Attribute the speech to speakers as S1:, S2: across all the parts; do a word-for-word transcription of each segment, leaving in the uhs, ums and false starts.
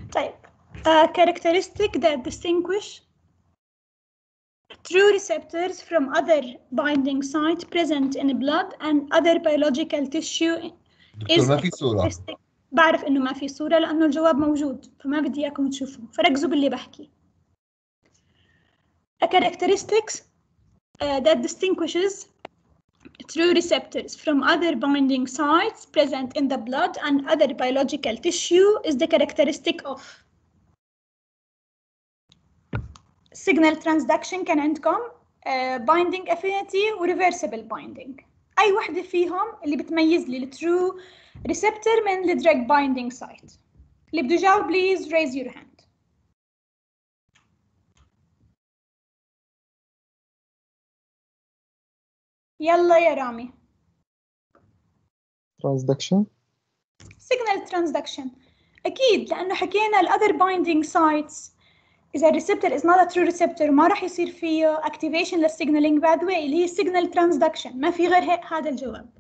S1: طيب a characteristic that distinguish true receptors from other binding sites present in blood and other biological tissue
S2: دكتور ما في صورة.
S1: بعرف إنه ما في صورة لأنه الجواب موجود فما بدي إياكم تشوفوا فركزوا باللي بحكي. A characteristics uh, that distinguishes true receptors from other binding sites present in the blood and other biological tissue is the characteristic of signal transduction. كان عندكم uh, binding affinity و reversible binding. أي وحدة فيهم اللي بتميز لي ال true receptor من ال drug binding site؟ اللي بده يجاوب please raise your hand. يلا يا رامي.
S3: transduction.
S1: signal transduction أكيد لأنه حكينا ال other binding sites إذا ال receptor is not a true receptor ما راح يصير فيه activation للsignaling pathway اللي هي signal transduction ما في غير هيك هذا الجواب.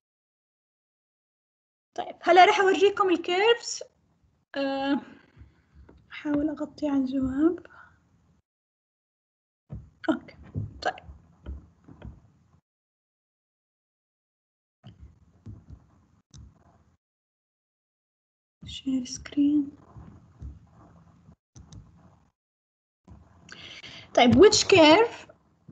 S1: طيب هلا راح أورجيكم الكيرفز. أه أحاول أغطي على الجواب. أوكي طيب share screen. طيب which curve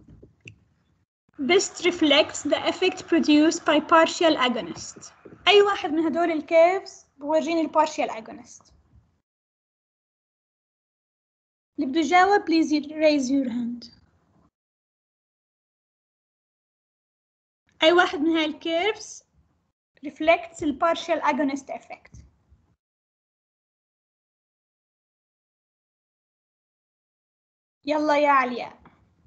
S1: best reflects the effect produced by partial agonist؟ أي واحد من هدول الكيرفز بورجيني ال partial agonist؟ اللي بده يجاوب please raise your hand. أي واحد من هاي الكيرفز reflects ال partial agonist effect؟ يلا يا علياء.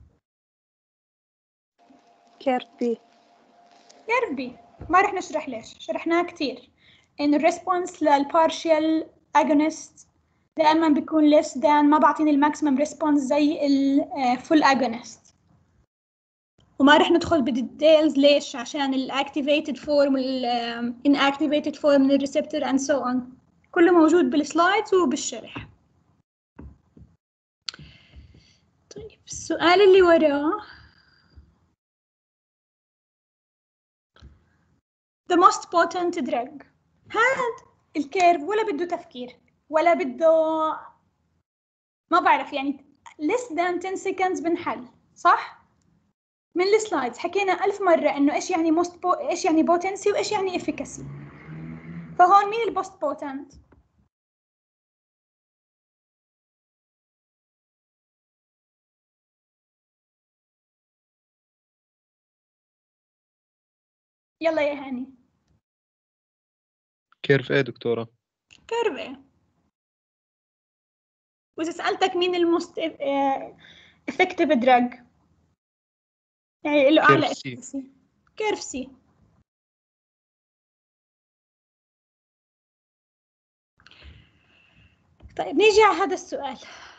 S4: كيرف بي.
S1: كيرف بي ما رح نشرح ليش شرحناه كتير إن الريسبونس للبارشيال agonist دائما بيكون less than ما بعطيني الماكسيمم ريسبونس زي الفول agonist وما رح ندخل بالديتيلز ليش عشان الactivated form وال inactivated form من الريسبتور and so on كله موجود بالسلايدز وبالشرح. طيب السؤال اللي وراه the most potent drug. هاد الكيرف ولا بده تفكير ولا بده ما بعرف يعني less than ten seconds بنحل صح؟ من السلايدز حكينا ألف مرة إنه إيش يعني most po إيش يعني potency وإيش يعني efficacy. فهون مين ال most potent؟ يلا يا هاني.
S3: كيرف ايه دكتورة؟
S1: كيرف ايه. وإذا سألتك مين الموست effective drug يعني له أعلى efficacy كيرف سي. طيب نيجي على هذا السؤال.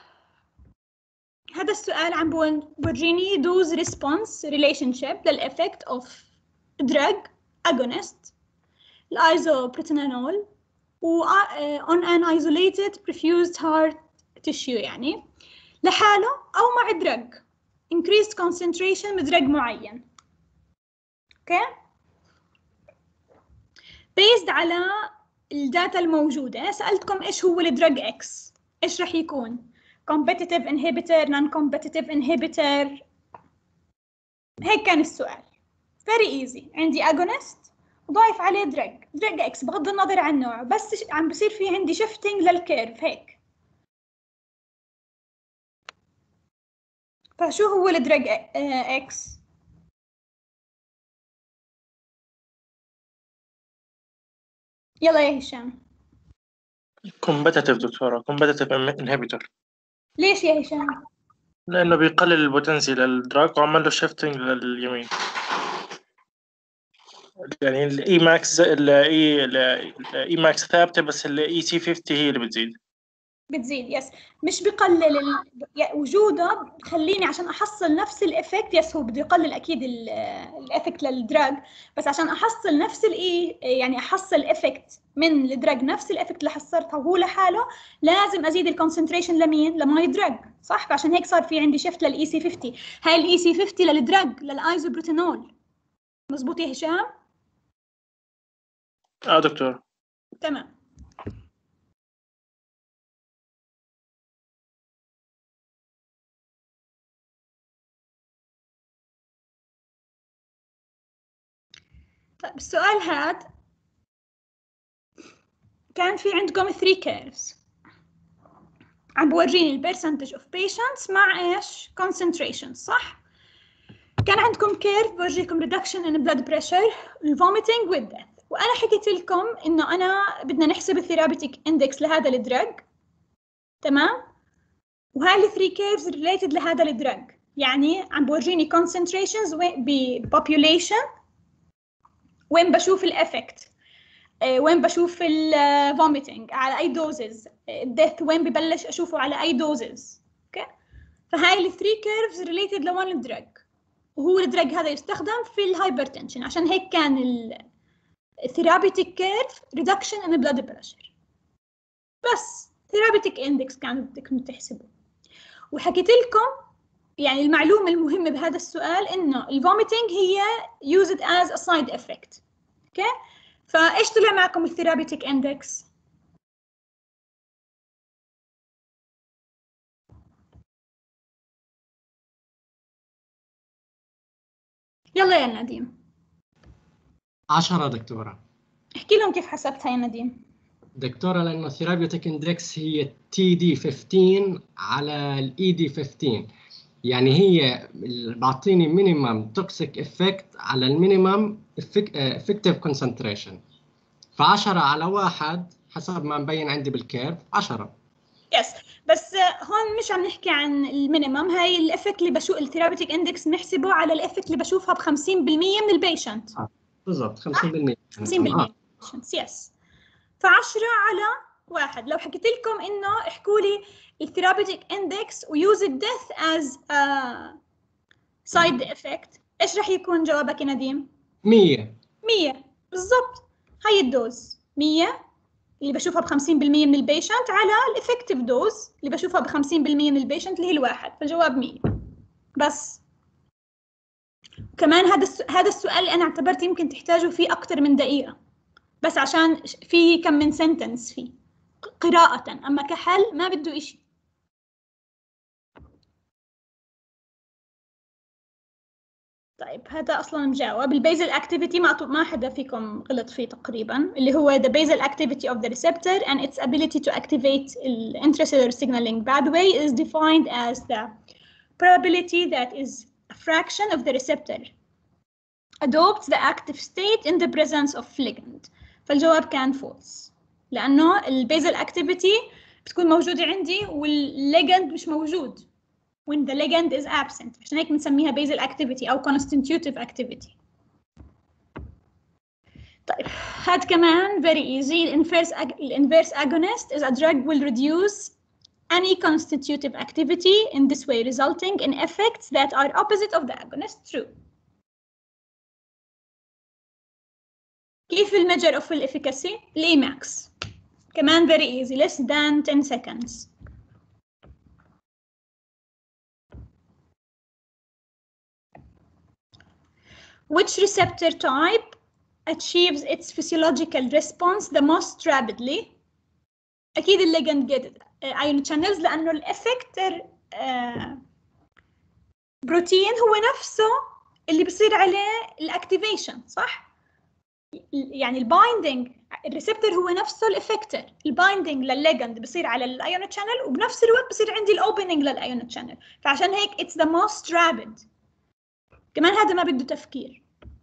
S1: هذا السؤال عم بورجيني دوز ريسبونس ريليشن شيب للإفكت أوف drug agonist الأيزوبروتينول و on an isolated perfused heart tissue يعني لحاله أو مع drug increased concentration بدرج معين. اوكي based على الداتا الموجودة سألتكم إيش هو الدرج إكس إيش رح يكون competitive inhibitor non competitive inhibitor هيك كان السؤال very easy. عندي agonist وضايف عليه drug drug X بغض النظر عن نوعه بس عم بصير في عندي shifting للكيرف هيك. فشو هو الدرج X؟ يلا يا هشام.
S5: competitive دكتورة competitive inhibitor.
S1: ليش يا هشام؟
S5: لأنه بيقلل البوتنسي للدراج وعمل له شيفتنج لليمين. يعني الاي ماكس الاي الاي ماكس ثابته بس الاي سي خمسين هي اللي بتزيد.
S1: بتزيد يس، مش بقلل ال... وجوده بخليني عشان احصل نفس الافكت. يس هو بده يقلل اكيد الافكت للدراج، بس عشان احصل نفس الاي يعني احصل افكت من الدراج نفس الافكت اللي حصلتها وهو لحاله، لازم ازيد الكونسنتريشن لمين؟ لماي دراج، صح؟ فعشان هيك صار في عندي شيفت للاي سي خمسين. هاي الاي سي خمسين للدراج للايزوبروتينول. مزبوط يا هشام؟
S5: اه دكتور.
S1: تمام. طيب السؤال هذا كان في عندكم three curves عم بورجيني البرسنتج اوف patients مع ايش؟ concentration، صح؟ كان عندكم كيرف بورجيكم reduction in blood pressure, vomiting with death، وانا حكيت لكم انه انا بدنا نحسب الثيرابيتيك اندكس لهذا الدراج، تمام؟ وهاي الثري كيرفز related لهذا الدراج، يعني عم بورجيني concentrations ب population وين بشوف الافكت، وين بشوف الفوميتنج على اي دوزز، الديث وين ببلش اشوفه على اي دوزز. اوكي، فهاي الثري كيرفز ريليتد لوان دراج، وهو الدراج هذا يستخدم في الهايبرتنشن، عشان هيك كان الثيرابيتيك كيرف ريدكشن ان بلاد بريشر. بس ثيرابيتيك اندكس كانوا بدكم تحسبوا. وحكيت لكم يعني المعلومه المهمه بهذا السؤال انه الفوميتنج هي used as a side effect. اوكي، فايش طلع معكم الثيرابيتيك اندكس؟ يلا يا نديم.
S2: عشرة دكتورة.
S1: احكي لهم كيف حسبتها يا نديم.
S2: دكتورة لأنه الثيرابيوتيك اندكس هي تي دي خمستاشر على الاي دي خمستاشر، يعني هي بعطيني مينيمم توكسيك افكت على المينيمم افكتيف كونسنتريشن، فعشرة على واحد حسب ما مبين عندي بالكيرف عشرة.
S1: يس، بس هون مش عم نحكي عن المينيمم، هاي الافكت اللي بشوف الثيرابيوتيك اندكس بنحسبه على الافكت اللي بشوفها ب خمسين بالمية من البيشنت.
S2: آه. بالضبط خمسين بالمية.
S1: خمسين بالمية يس. فعشرة على واحد. لو حكيت لكم انه احكوا لي الثيرابيوتيك اندكس ويوز الديث از سايد افكت، ايش راح يكون جوابك يا نديم؟
S2: مية.
S1: مية بالضبط. هاي الدوز مية اللي بشوفها ب خمسين بالمية من البيشنت على الافكتيف دوز اللي بشوفها ب خمسين بالمية من البيشنت اللي هي الواحد، فالجواب مية بس. كمان هذا الس... هذا السؤال اللي انا اعتبرت يمكن تحتاجوا فيه اكثر من دقيقة، بس عشان في كم من سنتنس فيه قراءة، اما كحل ما بده إشي. طيب هذا اصلا مجاوب. البيزل اكتيفيتي ما ما حدا فيكم غلط فيه تقريبا، اللي هو the basal activity of the receptor and its ability to activate the intracellular signaling pathway is defined as the probability that is a fraction of the receptor adopts the active state in the presence of ligand. فالجواب كان false، لأنه البيزل activity بتكون موجودة عندي والligand مش موجود when the ligand is absent، عشان هيك بنسميها basal activity أو constitutive activity. طيب هاد كمان very easy. الانفيرس الانفيرس agonist is a drug will reduce any constitutive activity in this way resulting in effects that are opposite of the agonist. True. كيف الميجر of الافيكاسي؟ الإيماكس كمان very easy less than ten seconds. Which receptor type achieves its physiological response the most rapidly؟ أكيد الليجند جيتد ion channels، لأنه الافكتر بروتين هو نفسه اللي بصير عليه الاكتيفيشن، صح؟ يعني البايندينج الريسبتور هو نفسه الافكتر، البايندينج للليجند بصير على الايون شانل وبنفس الوقت بصير عندي الاوبننج للايون شانل، فعشان هيك it's the most rapid. كمان هذا ما بده تفكير.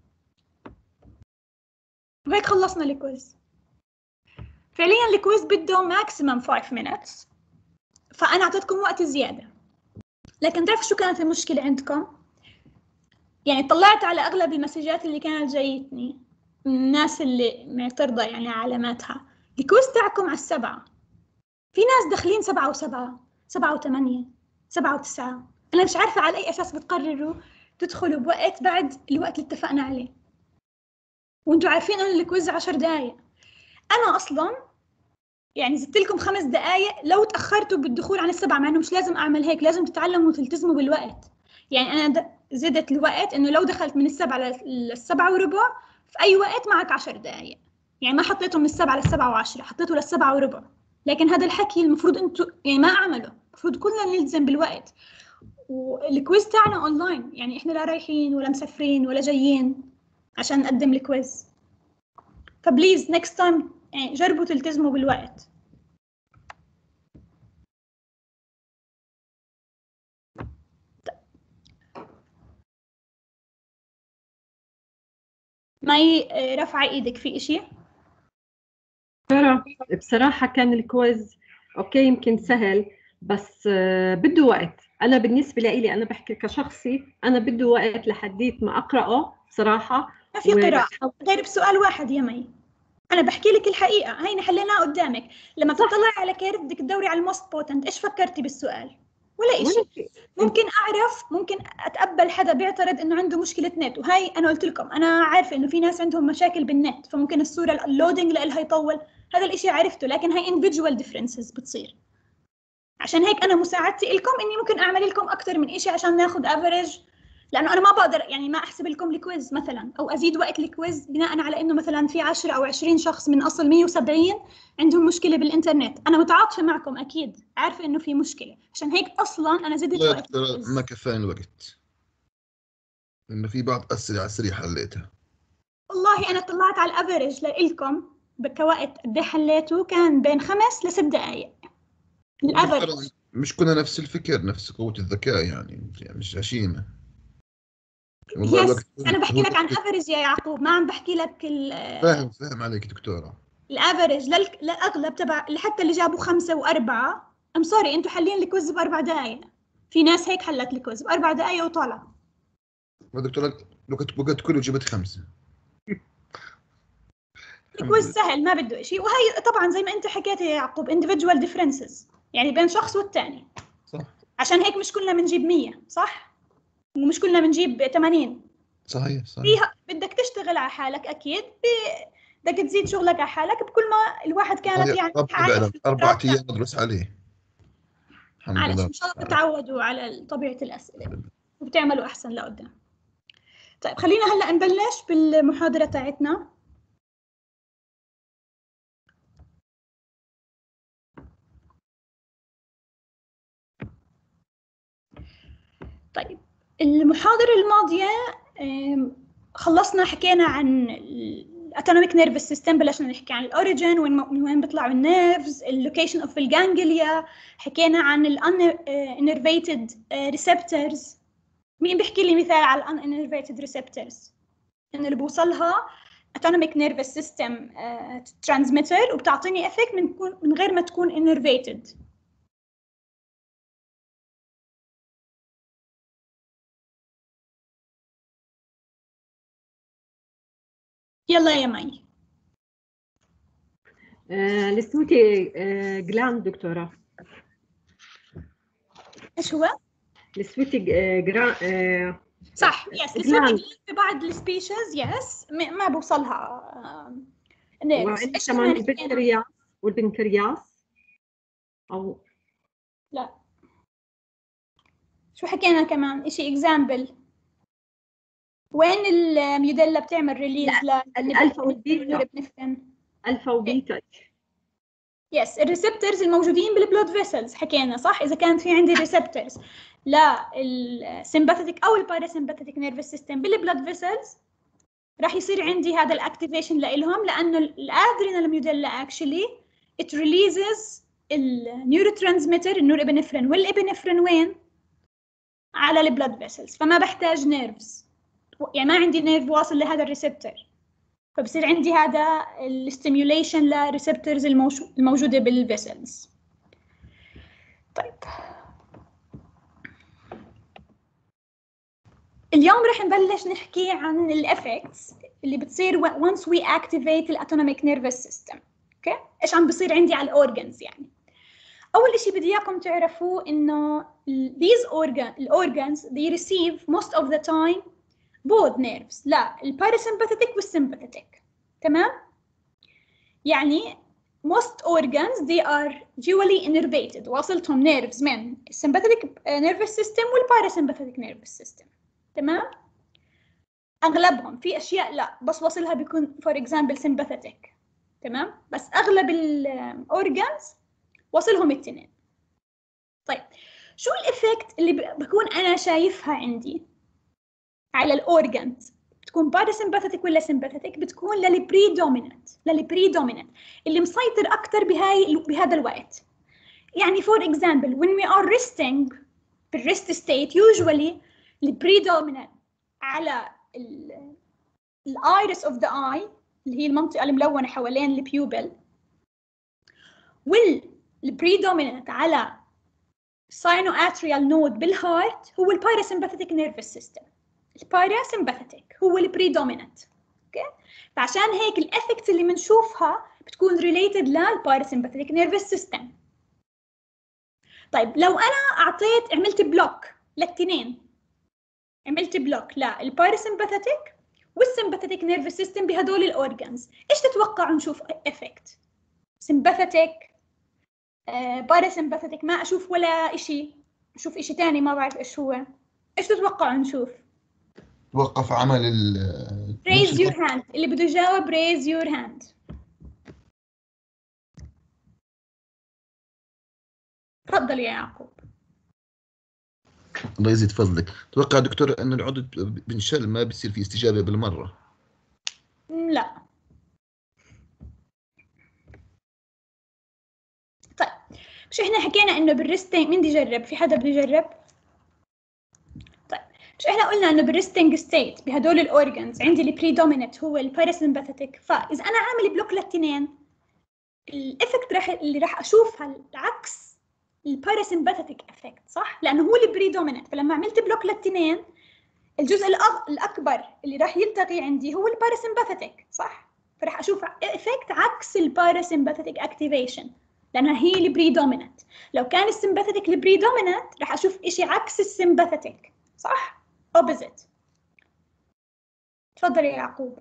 S1: وهيك خلصنا الكويز. فعليا الكويز بده maximum five minutes، فانا اعطيتكم وقت زياده. لكن تعرفوا شو كانت المشكله عندكم؟ يعني طلعت على اغلب المسجات اللي كانت جايتني الناس اللي معترضة يعني علاماتها، الكويز تاعكم على السبعة، في ناس داخلين سبعة وسبعة، سبعة وثمانية، سبعة وتسعة. أنا مش عارفة على أي أساس بتقرروا تدخلوا بوقت بعد الوقت اللي اتفقنا عليه، وانتوا عارفين إنه الكويز عشر دقايق. أنا أصلاً يعني زدت لكم خمس دقايق لو تأخرتوا بالدخول عن السبعة، مع إنه مش لازم أعمل هيك، لازم تتعلموا وتلتزموا بالوقت. يعني أنا زدت الوقت إنه لو دخلت من السبعة للسبعة وربع في أي وقت معك عشر دقايق، يعني ما حطيته من السبعة للسبعة وعشرة، حطيته للسبعة وربع. لكن هذا الحكي المفروض أنتوا يعني ما أعمله، المفروض كلنا نلتزم بالوقت. والكويز تاعنا أونلاين، يعني إحنا لا رايحين ولا مسافرين ولا جايين عشان نقدم الكويز. فبليز next time يعني جربوا تلتزموا بالوقت. ماي رفع ايدك في اشي؟
S3: ترى بصراحة كان الكويز اوكي يمكن سهل، بس بده وقت. انا بالنسبة لي انا بحكي كشخصي، انا بده وقت لحديت ما اقرأه بصراحة.
S1: ما في قراءة غير بسؤال واحد يا مي. انا بحكي لك الحقيقة، هينا حليناها قدامك. لما تطلعي على كيرف بدك تدوري على الموست بوتنت، ايش فكرتي بالسؤال؟ ولا إشي. ممكن أعرف، ممكن أتقبل حدا بيعترض إنه عنده مشكلة نت، وهاي أنا قلت لكم أنا عارفة إنه في ناس عندهم مشاكل بالنت، فممكن الصورة اللودينج لها يطول، هذا الإشي عرفته. لكن هاي individual differences بتصير. عشان هيك أنا مساعدتي لكم إني ممكن أعمل لكم أكتر من إشي عشان ناخد average، لأنه أنا ما بقدر يعني ما أحسب لكم الكويز مثلا أو أزيد وقت الكويز بناء على إنه مثلا في عشرة أو عشرين شخص من أصل مية وسبعين عندهم مشكلة بالإنترنت. أنا متعاطفة معكم أكيد، عارفة إنه في مشكلة، عشان هيك أصلا أنا زدت وقت.
S4: ما كفاني الوقت، لأنه في بعض أسئلة على السريع حليتها.
S1: والله أنا طلعت على الأفريج لإلكم كوقت قد إيه حليته، كان بين خمس لست دقائق الأفريج.
S4: مش كنا نفس الفكر، نفس قوة الذكاء يعني، مش غشيمة.
S1: يس أنا بحكي لك عن أفريج يا يعقوب، ما عم بحكي لك ال
S4: فاهم فاهم عليك دكتورة.
S1: الأفريج للأغلب تبع حتى اللي جابوا خمسة وأربعة. أم سوري أنتوا حالين الكويز بأربع دقائق، في ناس هيك حلت الكويز بأربع دقائق وطلع.
S4: دكتورة لو كنت بقيت كله جبت خمسة.
S1: الكويز سهل ما بده شيء، وهي طبعا زي ما أنت حكيت يا يعقوب individual differences، يعني بين شخص والتاني.
S4: صح.
S1: عشان هيك مش كلنا بنجيب مية صح؟ ومش كلنا بنجيب ثمانين.
S4: صحيح صحيح.
S1: فيها بدك تشتغل على حالك أكيد، بدك تزيد شغلك على حالك بكل ما الواحد كانت يعني
S4: فعلا أربع أيام ندرس عليه. الحمد لله.
S1: إن شاء الله تتعودوا على طبيعة الأسئلة وبتعملوا أحسن لقدام. طيب خلينا هلأ نبلش بالمحاضرة تاعتنا. طيب المحاضرة الماضية خلصنا حكينا عن الاتونوميك نيرفس سيستم، بلشنا نحكي عن الاوريجين وين وين بيطلعوا النيرفز، اللوكيشن اوف الجانجليا، حكينا عن الانرفيتد ريسبتورز. مين بيحكي لي مثال على الانرفيتد ريسبتورز؟ انه اللي بوصلها اتونوميك نيرفس سيستم ترانسميتر وبتعطيني افكت من من غير ما تكون انرفيتد. يلا يا مي.
S3: آه السويتي آه جلاند دكتورة.
S1: ايش هو؟
S3: السويتي آه جرا آه
S1: صح يس السويتي في بعض السبيشيز يس ما بوصلها نيرفز.
S3: ايش كمان البنكرياس والبنكرياس او
S1: لا شو حكينا كمان اشي اكزامبل؟ وين الميوديلا بتعمل ريليز
S3: للالفا والبيتا؟ الفا وبيتا.
S1: يس الريسبتورز الموجودين بالبلود فيسلز حكينا صح. اذا كانت في عندي ريسبتورز لا السمباثيك او الباراسمباثيك نيرفس سيستم بالبلود فيسلز راح يصير عندي هذا الاكتيفيشن لإلهم، لانه الادرينال ميوديلا اكشلي ات ريليزز النيوروترانسميتر النورابينفرين، والابنفرين وين؟ على البلود فيسلز، فما بحتاج نيرفز، يعني ما عندي نيرف واصل لهذا الريسبتور، فبصير عندي هذا الستيميوليشن للريسبتورز الموجوده بالفيسلز. طيب اليوم رح نبلش نحكي عن الافكتس اللي بتصير once we activate الاتونوميك نيرفس سيستم. اوكي ايش عم بصير عندي على الاورجنز يعني. اول اشي بدي اياكم تعرفوا انه these organ organs they receive most of the time both nerves. لا الباراسمباثيك والسمباثيك. تمام؟ يعني most organs they are dually innervated. واصلتهم nerves من الsympathetic nervous system والparasympathetic nervous system. تمام؟ اغلبهم. في اشياء لا بس وصلها بيكون for example sympathetic. تمام؟ بس اغلب الاورجانز وصلهم التنين. طيب شو الإفكت اللي بكون أنا شايفها عندي على الأورجانز؟ بتكون باراسمباثيك ولا سمباثيك؟ بتكون للبريدومينانت للبريدومينانت اللي مسيطر أكتر بهاي بهذا الوقت. يعني for example when we are resting بالريست state usually البريدومينانت على الايرس اوف ذا اي اللي هي المنطقة الملونة حوالين البيوبل، والبريدومينانت على ساينواتريال نود بالهارت هو الباراسمباثيك نيرفس سيستم. الباراسمباثيك هو البريدومينانت. اوكي، فعشان هيك الافكت اللي بنشوفها بتكون ريليتد للباراسمباثيك نيرفس سيستم. طيب لو انا اعطيت عملت بلوك للتنين، عملت بلوك للباراسمباثيك والسمباثيك نيرفس سيستم بهدول الاورجانز، ايش تتوقعوا نشوف افكت؟ سمباثيك آه، باراسمباثيك ما اشوف ولا اشي، اشوف اشي تاني ما بعرف ايش هو. ايش تتوقعوا نشوف؟
S4: توقف عمل ال
S1: raise your hand. اللي بده يجاوب raise your hand. تفضل يا يعقوب.
S4: الله يزيد فضلك. توقع دكتور أن العضو بنشل ما بيصير فيه استجابة بالمرة؟
S1: لا. طيب مش احنا حكينا انه بالريستنج، مين بده يجرب؟ في حدا بده يجرب؟ طيب مش احنا قلنا انه بالريستنج ستيت بهدول الاورجنز عندي البريدوميننت هو الباراسمباثيك، فاذا انا عامل بلوك للتنين الافكت راح اللي راح اشوفها العكس الباراسمباثيك افكت، صح؟ لانه هو البريدوميننت، فلما عملت بلوك للتنين الجزء الأكبر اللي راح يلتقي عندي هو الباراسمباثيك، صح؟ فراح أشوف إفكت عكس الباراسمباثيك أكتيفيشن لأنها هي البريدوميننت. لو كان السمباثيك البريدوميننت راح أشوف إشي عكس السمباثيك، صح؟ أوبوزيت. تفضل يا يعقوب.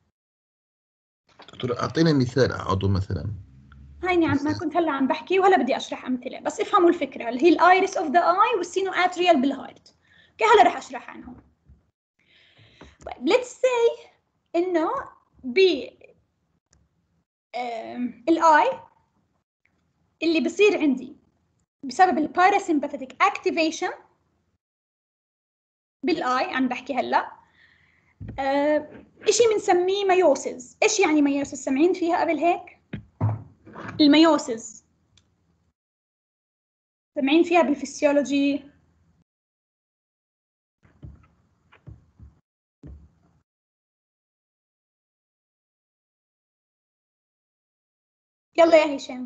S4: دكتور أعطينا مثال عضو مثلا.
S1: هيني عم ما كنت هلا عم بحكي وهلا بدي أشرح أمثلة، بس افهموا الفكرة اللي هي الآيرس أوف ذا آي والسينو آتريال بالهارت. أوكي هلا راح أشرح عنهم. طيب let's say إنه ب الآي اللي بصير عندي بسبب الباراسمباثيك اكتيفيشن بالآي عم بحكي هلا أه إشي بنسميه مايوسيس. إيش يعني مايوسيس؟ سمعين فيها قبل هيك؟ المايوسيس سمعين فيها بالفسيولوجي؟ يلا يا هشام.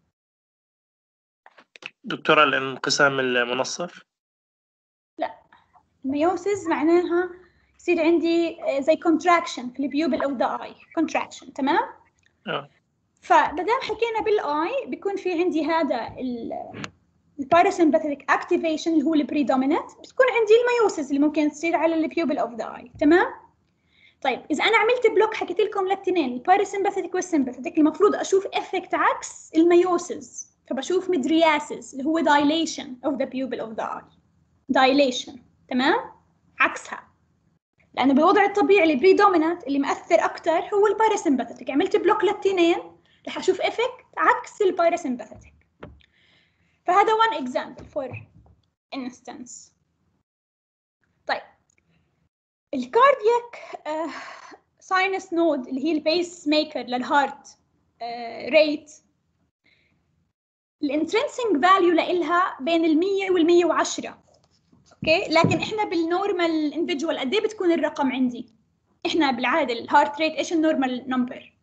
S5: دكتورة الانقسام المنصف؟
S1: لا، الميوسيس معناها يصير عندي زي contraction في البيوبل of the eye contraction. تمام؟
S5: اه
S1: فمادام حكينا بالاي بيكون في عندي هذا الباراسمباثيك اكتيفيشن اللي هو البريدومينانت، بتكون عندي الميوسيس اللي ممكن تصير على البيوبل اوف ذا اي. تمام؟ طيب اذا انا عملت بلوك حكيت لكم للاثنين الباراسمباثيك والسمباثيك المفروض اشوف افكت عكس الميوسيس، فبشوف مدرياسيس اللي هو dilation of the pupil of the eye. dilation. تمام؟ عكسها، لانه بالوضع الطبيعي البريدومينانت اللي مأثر اكثر هو الباراسمباثيك. عملت بلوك للاثنين رح اشوف افكت عكس الباراسمباثيك. فهذا one example for instance. طيب الكاردياك ساينس نود اللي هي البيس ميكر للهارت ريت، الانترنسنج فاليو لإلها بين المية والمية وعشرة. اوكي، لكن احنا بالنورمال اندفيدوال قد ايه بتكون الرقم عندي؟ احنا بالعاده الهارت ريت ايش النورمال نمبر؟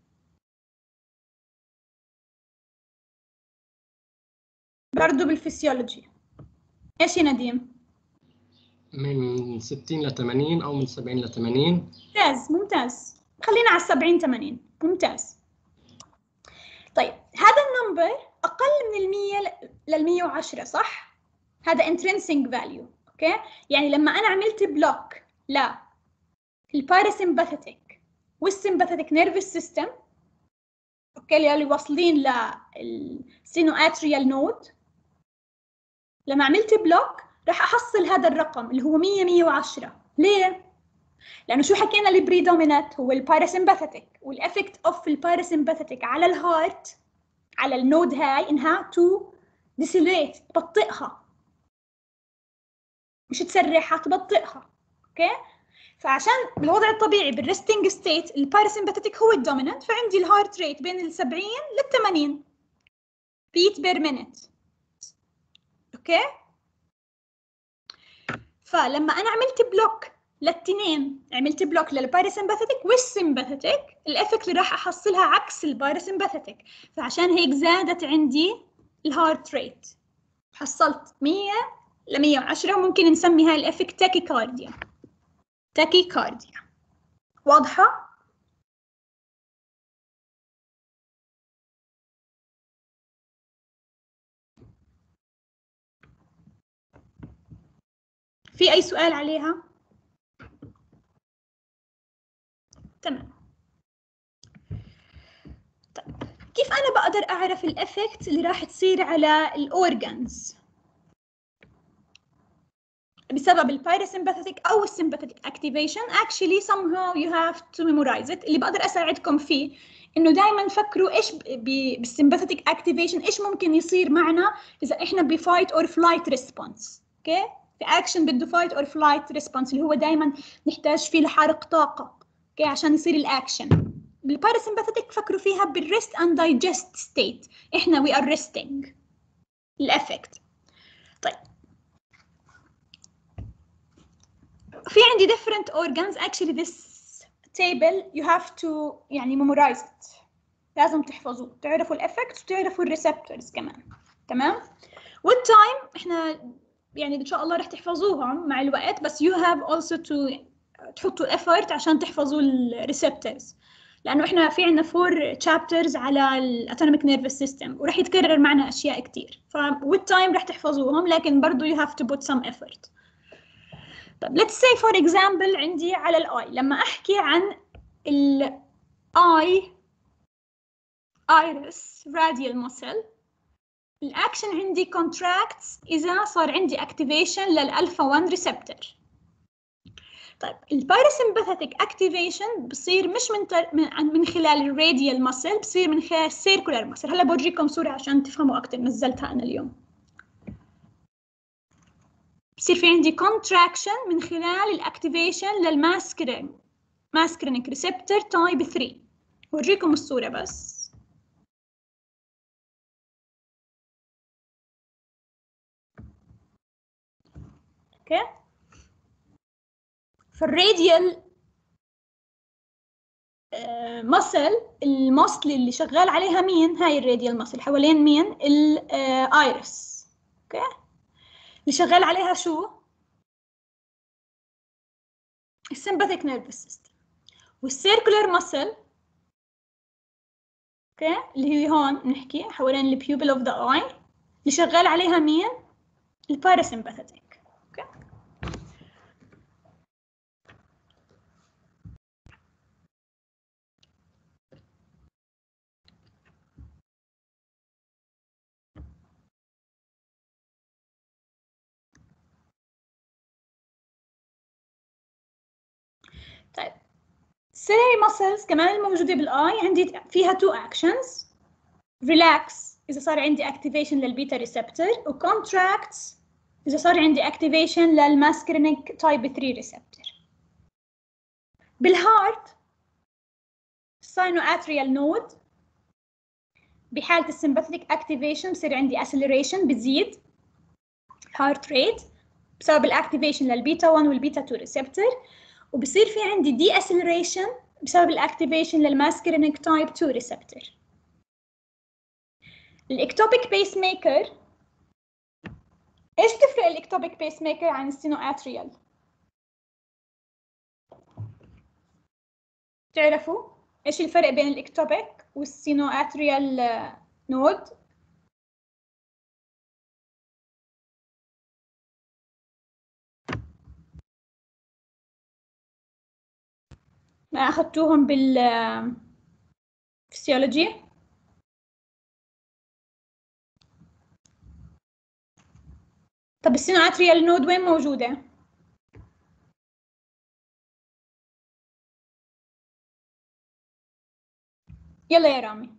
S1: برضه بالفسيولوجي ايش يا نديم؟
S2: من ستين ل ثمانين او من سبعين ل ثمانين.
S1: ممتاز ممتاز، خلينا على سبعين ثمانين. ممتاز. طيب هذا النمبر اقل من المية لل مية وعشرة صح؟ هذا intrinsic value اوكي؟ يعني لما انا عملت بلوك لا الباراسمباثيك والسمباثيك نيرفس سيستم اوكي اللي واصلين للسينواتريال نود، لما عملت بلوك راح احصل هذا الرقم اللي هو مية مية وعشرة. ليه؟ لانه شو حكينا البريدومينانت هو الباراسمباثيك، والافكت اوف الباراسمباثيك على الهارت على النود هاي انها تو ديسيليت تبطئها مش تسرعها تبطئها اوكي. فعشان بالوضع الطبيعي بالريستنج ستيت الباراسمباثيك هو الدومينانت، فعندي الهارت ريت بين ال سبعين لل ثمانين بيت بير مينت اوكي. فلما انا عملت بلوك للتنين، عملت بلوك للباراسمباثيك والسمباثيك، الافكت اللي راح احصلها عكس الباراسمباثيك، فعشان هيك زادت عندي الهارت ريت، حصلت مية ل مية وعشرة، وممكن نسمي هاي الافكت تاكيكارديا. تاكيكارديا واضحة؟ في أي سؤال عليها؟ تمام. طيب كيف أنا بقدر أعرف الإفكت اللي راح تصير على الأورجانز بسبب الباراسمباثيك أو السمباثيك أكتيفيشن؟ actually somehow you have to memorize it. اللي بقدر أساعدكم فيه إنه دائما فكروا إيش بالسمباثيك أكتيفيشن إيش ممكن يصير معنا إذا إحنا بفايت أور فلايت ريسبونس. أوكي؟ في أكشن بده فايت أور فلايت ريسبونس اللي هو دائما نحتاج فيه لحرق طاقة اوكي عشان يصير الاكشن. بالباراسمباثيك فكروا فيها بالريست اند دايجست ستيت، احنا وي ار ريستنج الافكت. طيب في عندي different organs actually this table you have to يعني memorize it، لازم تحفظوه، تعرفوا الافكت وتعرفوا الريسبتورز كمان. تمام؟ والتايم احنا يعني ان شاء الله رح تحفظوهم مع الوقت، بس you have also to تحطوا effort عشان تحفظوا الريسبتورز، لانه احنا في عندنا فور chapters على الاتونيك نيرفس سيستم ورح يتكرر معنا اشياء كثير، فوالتايم رح تحفظوهم لكن برضه you have to put some effort. طيب let's say for example عندي على الاي، لما احكي عن الاي iris radial muscle الاكشن عندي contracts اذا صار عندي activation للالفا واحد receptor. طيب الباراسمباثيك اكتيفيشن بصير مش من تر... من, من خلال الراديال ماسل، بصير من خلال السيركولار ماسل. هلا بورجيكم صوره عشان تفهموا اكثر، نزلتها انا اليوم. بصير في عندي كونتراكشن من خلال الاكتيفيشن للماسكرين ماسكرينيك ريسبتور تايب ثلاثة. بورجيكم الصوره بس. اوكي فالراديال ماسل الماسل اللي شغال عليها مين؟ هاي الراديال ماسل حوالين مين؟ الايرس. اوكي اللي شغال عليها شو؟ السمباثيك نيرفس سيستم. والسيركولار ماسل اوكي اللي هي هون بنحكي حوالين البيوبل اوف ذا اي اللي شغال عليها مين؟ الباراسمباثيك. اوكي طيب السيلري ماسلز كمان الموجوده بالاي عندي فيها تو اكشنز، ريلاكس اذا صار عندي اكتيفيشن للبيتا ريسبتور، وكونتراكتس اذا صار عندي اكتيفيشن للماسكرينيك تايب ثلاثة ريسبتور. بالهارت الساينواتريال نود بحاله السمباثيك اكتيفيشن بصير عندي اسيلريشن، بتزيد هارت ريت بسبب الاكتيفيشن للبيتا واحد والبيتا اثنين ريسبتور، وبصير في عندي دي اسيلريشن بسبب الاكتيفيشن للماسكرينيك تايب اثنين ريسبتور. الاكتوبيك بيس ميكر، ايش تفرق الاكتوبيك بيس ميكر عن السينواتريال؟ تعرفوا ايش الفرق بين الاكتوبيك والسينواتريال نود؟ ما أخذتوهم بال فسيولوجي؟ طب السينواتريال نود وين موجودة؟ يلا يا رامي.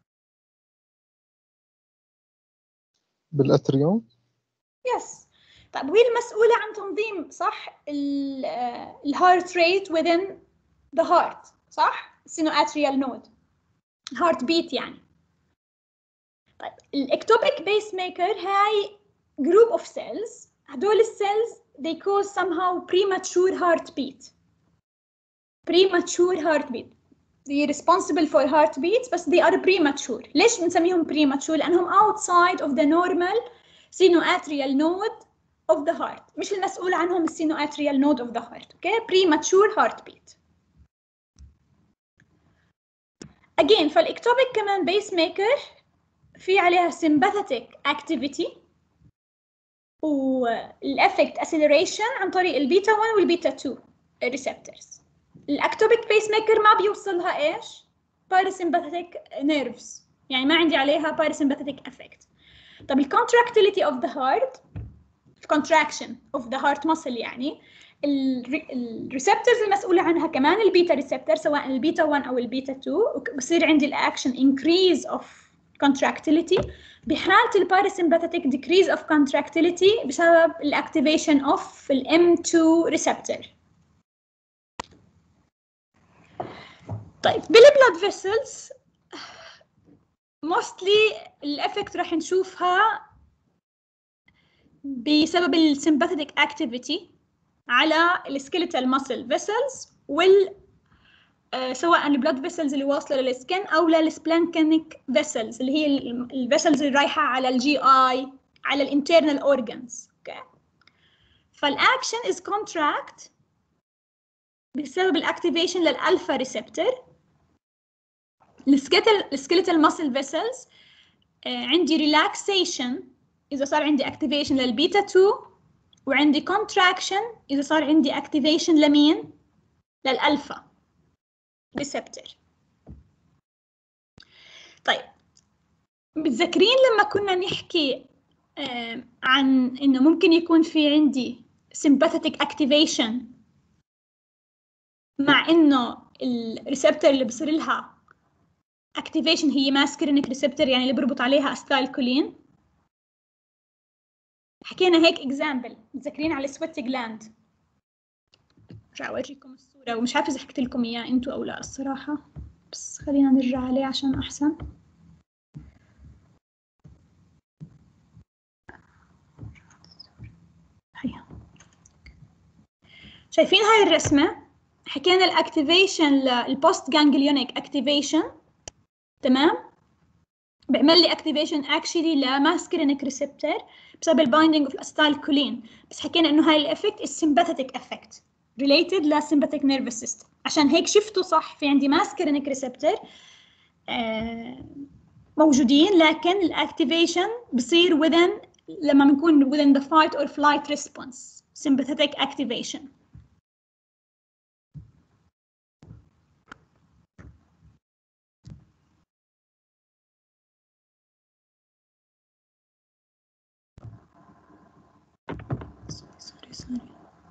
S6: بالأتريوم.
S1: يس. طب وهي المسؤولة عن تنظيم صح الهارت ريت within the heart صح؟ السينواتريال نود الهارت بيت يعني. طيب الإكتوبيك بيس ميكر هاي group of cells. هدول السيلز they cause somehow premature heartbeat. premature heartbeat. they responsible for heartbeats بس they are premature. ليش بنسميهم premature؟ لأنهم outside of the normal sinoatrial node of the heart. مش المسؤول عنهم السينواتريال node of the heart. okay? premature heartbeat. again فالإكتوبيك كمان بيس ميكر في عليها sympathetic activity والافكت acceleration عن طريق البيتا واحد والبيتا اثنين receptors. الاكتوبيك بيس ميكر ما بيوصلها ايش؟ parasympathetic nerves يعني ما عندي عليها parasympathetic effect. طب الcontractility of the heart contraction of the heart muscle يعني الريسبتورز المسؤولة عنها كمان البيتا ريسبتور سواء البيتا واحد أو البيتا اثنين وبصير عندي الأكشن increase of contractility. بحالة الباراسمباثيك decrease of contractility بسبب الactivation of ال إم اثنين receptor. طيب بالبلاد vessels mostly الإفكت راح نشوفها بسبب السمباثيك activity على السكيلتال ماسل فيسلز وال آه سواء البلاد فيسلز اللي واصله للسكن او للسبلانكينيك فيسلز اللي هي الفيسلز اللي رايحه على الجي اي على الانترنال اورجانز. اوكي فالاكشن از كونتراكت بسبب الاكتيفيشن للالفا ريسبتور. السكيلتال السكيلتال ماسل فيسلز عندي ريلاكسيشن اذا صار عندي اكتيفيشن للبيتا اثنين وعندي contraction إذا صار عندي activation لمين؟ للألفا ريسبتور. طيب متذكرين لما كنا نحكي آه عن إنه ممكن يكون في عندي sympathetic activation مع إنه الريسبتور اللي بصير لها activation هي ماسكرينيك ريسبتور يعني اللي بربط عليها أستايلكولين. حكينا هيك اكزامبل متذكرين على السويت جلاند. رح اوريكم الصوره ومش عارفه اذا حكيت لكم اياه انتوا او لا الصراحه بس خلينا نرجع عليه عشان احسن. هيا شايفين هاي الرسمه؟ حكينا الاكتيفيشن للبوست جانجليونيك اكتيفيشن تمام؟ بيعمل لي اكتيفيشن اكشلي لماسكرينيك ريسبتور بسبب البايندينج اوف الاستايلكولين. بس حكينا انه هاي الافكت السمباثيك افكت ريليتد للسمباثيك نيرفس سيستم. عشان هيك شفتوا صح في عندي ماسكرينيك ريسبتور آه موجودين لكن الاكتيفيشن بصير within لما بنكون within the fight or flight response sympathetic activation. sorry sorry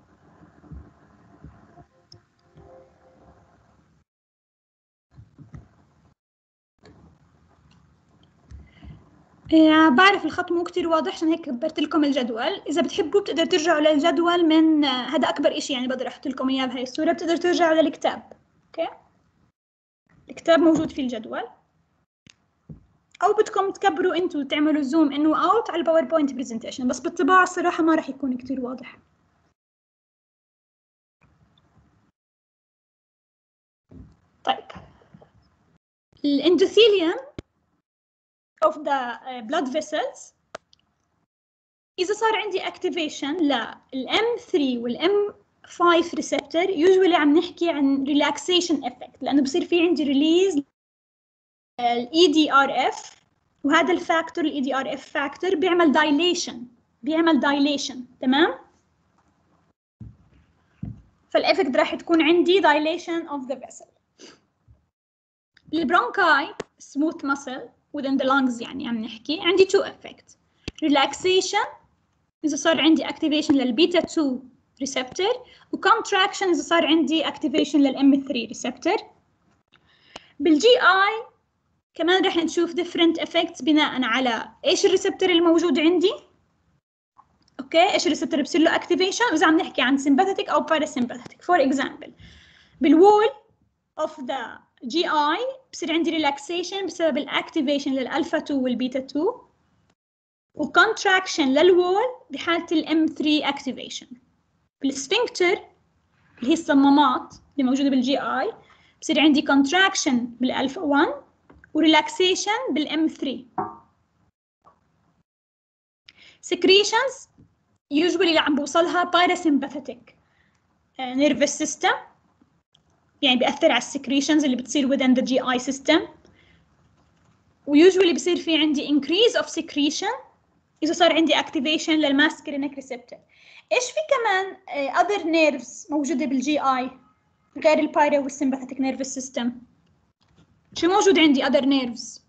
S1: إيه بعرف الخط مو كتير واضح عشان هيك كبرت لكم الجدول. إذا بتحبوا بتقدروا ترجعوا للجدول من هذا أكبر إشي يعني بقدر أحط لكم إياه بهاي الصورة. بتقدروا ترجعوا للكتاب. أوكي الكتاب موجود في الجدول أو بدكم تكبروا أنتوا تعملوا زوم إن وأوت على الباوربوينت برزنتيشن بس بالطباعة الصراحة ما راح يكون كتير واضح. طيب الإندوثيليوم of the blood vessels إذا صار عندي activation لل إم ثلاثة وال إم خمسة receptor usually عم نحكي عن relaxation effect لأنه بصير في عندي release ال إي دي آر إف وهذا الفاكتور ال إي دي آر إف factor بيعمل dilation بيعمل dilation تمام؟ فالإفكت راح تكون عندي dilation of the vessel. البرونكاي smooth muscle within the lungs يعني عم نحكي عندي two effect. relaxation إذا صار عندي activation للبيتا two receptor و contraction إذا صار عندي activation للإم ثري receptor. بالجي آي كمان رح نشوف different effects بناء على إيش الريسبتور الموجود عندي. أوكي إيش الريسبتور بصير له activation وإذا عم نحكي عن sympathetic أو parasympathetic. for example بالوول of the جي آي بصير عندي relaxation بسبب الactivation للألفا two والبيتا two و contraction للوول بحالة الإم ثري activation. بالسفنكتر اللي هي الصمامات اللي موجودة بالجي آي بصير عندي contraction بالألفا one و relaxation بالإم ثري. secretions usually اللي عم بوصلها parasympathetic uh, nervous system يعني بيأثر على السكريشنز اللي بتصير within the جي آي system. ويوجولي بصير في عندي increase of secretion إذا صار عندي activation للماسكرينيك receptor. إيش في كمان uh, other nerves موجودة بالجي آي غير البايرا والsympathetic nervous system؟ شو موجود عندي other nerves؟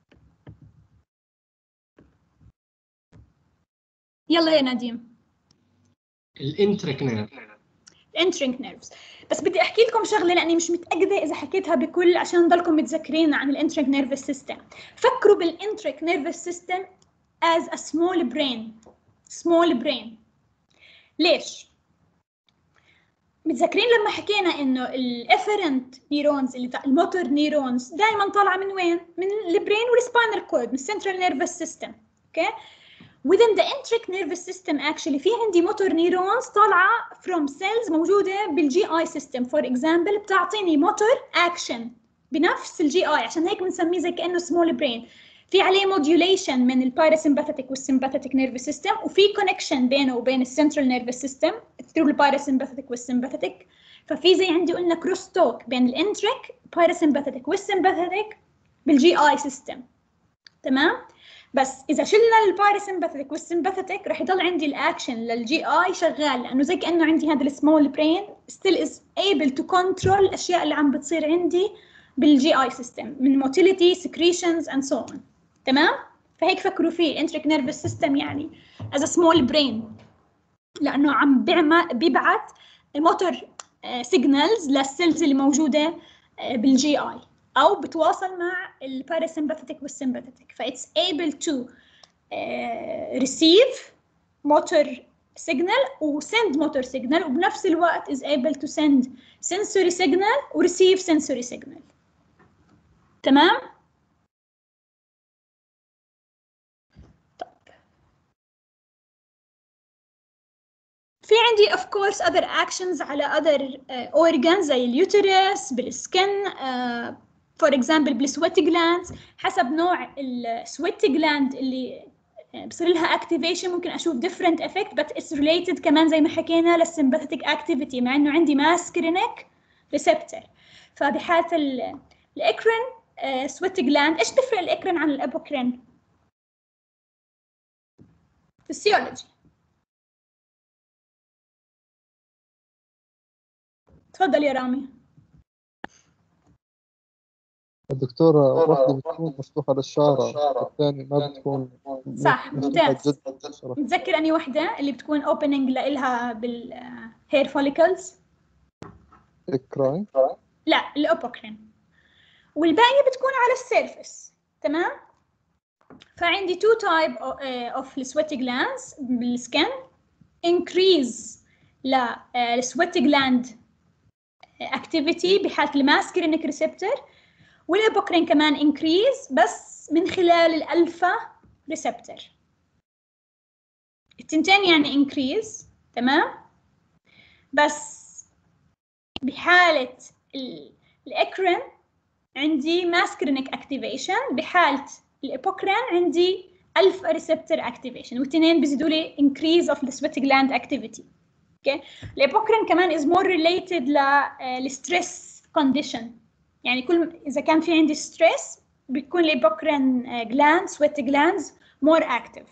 S1: يلا يا نديم.
S2: الانتريك نيرف.
S1: الانتريك نيرفز. بس بدي احكي لكم شغله لاني مش متاكده اذا حكيتها بكل عشان نضلكم متذكرين عن الانتريك نيرفس سيستم. فكروا بالانتريك نيرفس سيستم as a small brain. small brain. ليش؟ متذكرين لما حكينا انه الافرنت نيرونز اللي الموتور نيرونز دائما طالعه من وين؟ من البرين والسباينال كورد من السنترال نيرفس سيستم. اوكي؟ within the enteric nervous system actually في عندي motor neurons طالعة from cells موجودة بالجي آي system. for example بتعطيني motor action بنفس الجي آي عشان هيك بنسميه زي كأنه small brain. في عليه modulation من الباراسمباثيك والsympathetic nervous system وفي connection بينه وبين الcentral nervous system through الباراسمباثيك والsympathetic. ففي زي عندي قلنا cross talk بين الانتريك parasympathetic والsympathetic بالجي آي system. تمام؟ بس إذا شلنا الباراسمباثيك والسمباثيك رح يضل عندي الأكشن للجي آي شغال لأنه زي كأنه عندي هذا السمول برين still is able to control الأشياء اللي عم بتصير عندي بالجي آي سيستم من motility, secretions and so on. تمام؟ فهيك فكروا فيه الانتريك نيرفس سيستم يعني as a small brain لأنه عم بيبعت موتور signals للسيلز اللي موجودة بالجي آي أو بتواصل مع الباراسمباثيك والسمباثيك. ف it's able to uh, receive motor signal و send motor signal وبنفس الوقت is able to send sensory signal و receive sensory signal. تمام؟ طيب. في عندي of course other actions على other uh, organs زي اليوترس بالسكن uh, for example بالسويت جلاندز. حسب نوع السويت جلاند اللي بصير لها activation ممكن أشوف different effect but it's related كمان زي ما حكينا للsympathetic activity مع إنه عندي mascarinic receptor. فبحالة الإكرين سويت جلاند إيش بيفرق الإكرين عن الأبوكرين؟ physiology. تفضل يا رامي.
S6: الدكتورة واحدة بتكون مفتوحة للشارع والثانية ما بتكون.
S1: صح ممتاز. متذكر أني واحدة اللي بتكون opening لإلها بالhair follicles؟
S6: إكراين؟
S1: لا الأوبوكرين. والباقية بتكون على السيرفس. تمام؟ فعندي two type of sweat glands بالسكن. increase ل sweat gland activity بحالة الماسكرينيك ريسبتور والابوكرين كمان increase بس من خلال الالفا ريسبتور. التنتين يعني increase. تمام؟ بس بحالة الاكرين عندي ماسكرينيك activation بحالة الابوكرين عندي الفا ريسبتور activation والاثنين بيزيدوا لي increase of the sweat gland activity. اوكي الابوكرين كمان is more related للستريس condition يعني كل اذا كان في عندي ستريس بيكون الابوكرين glands sweat glands more active.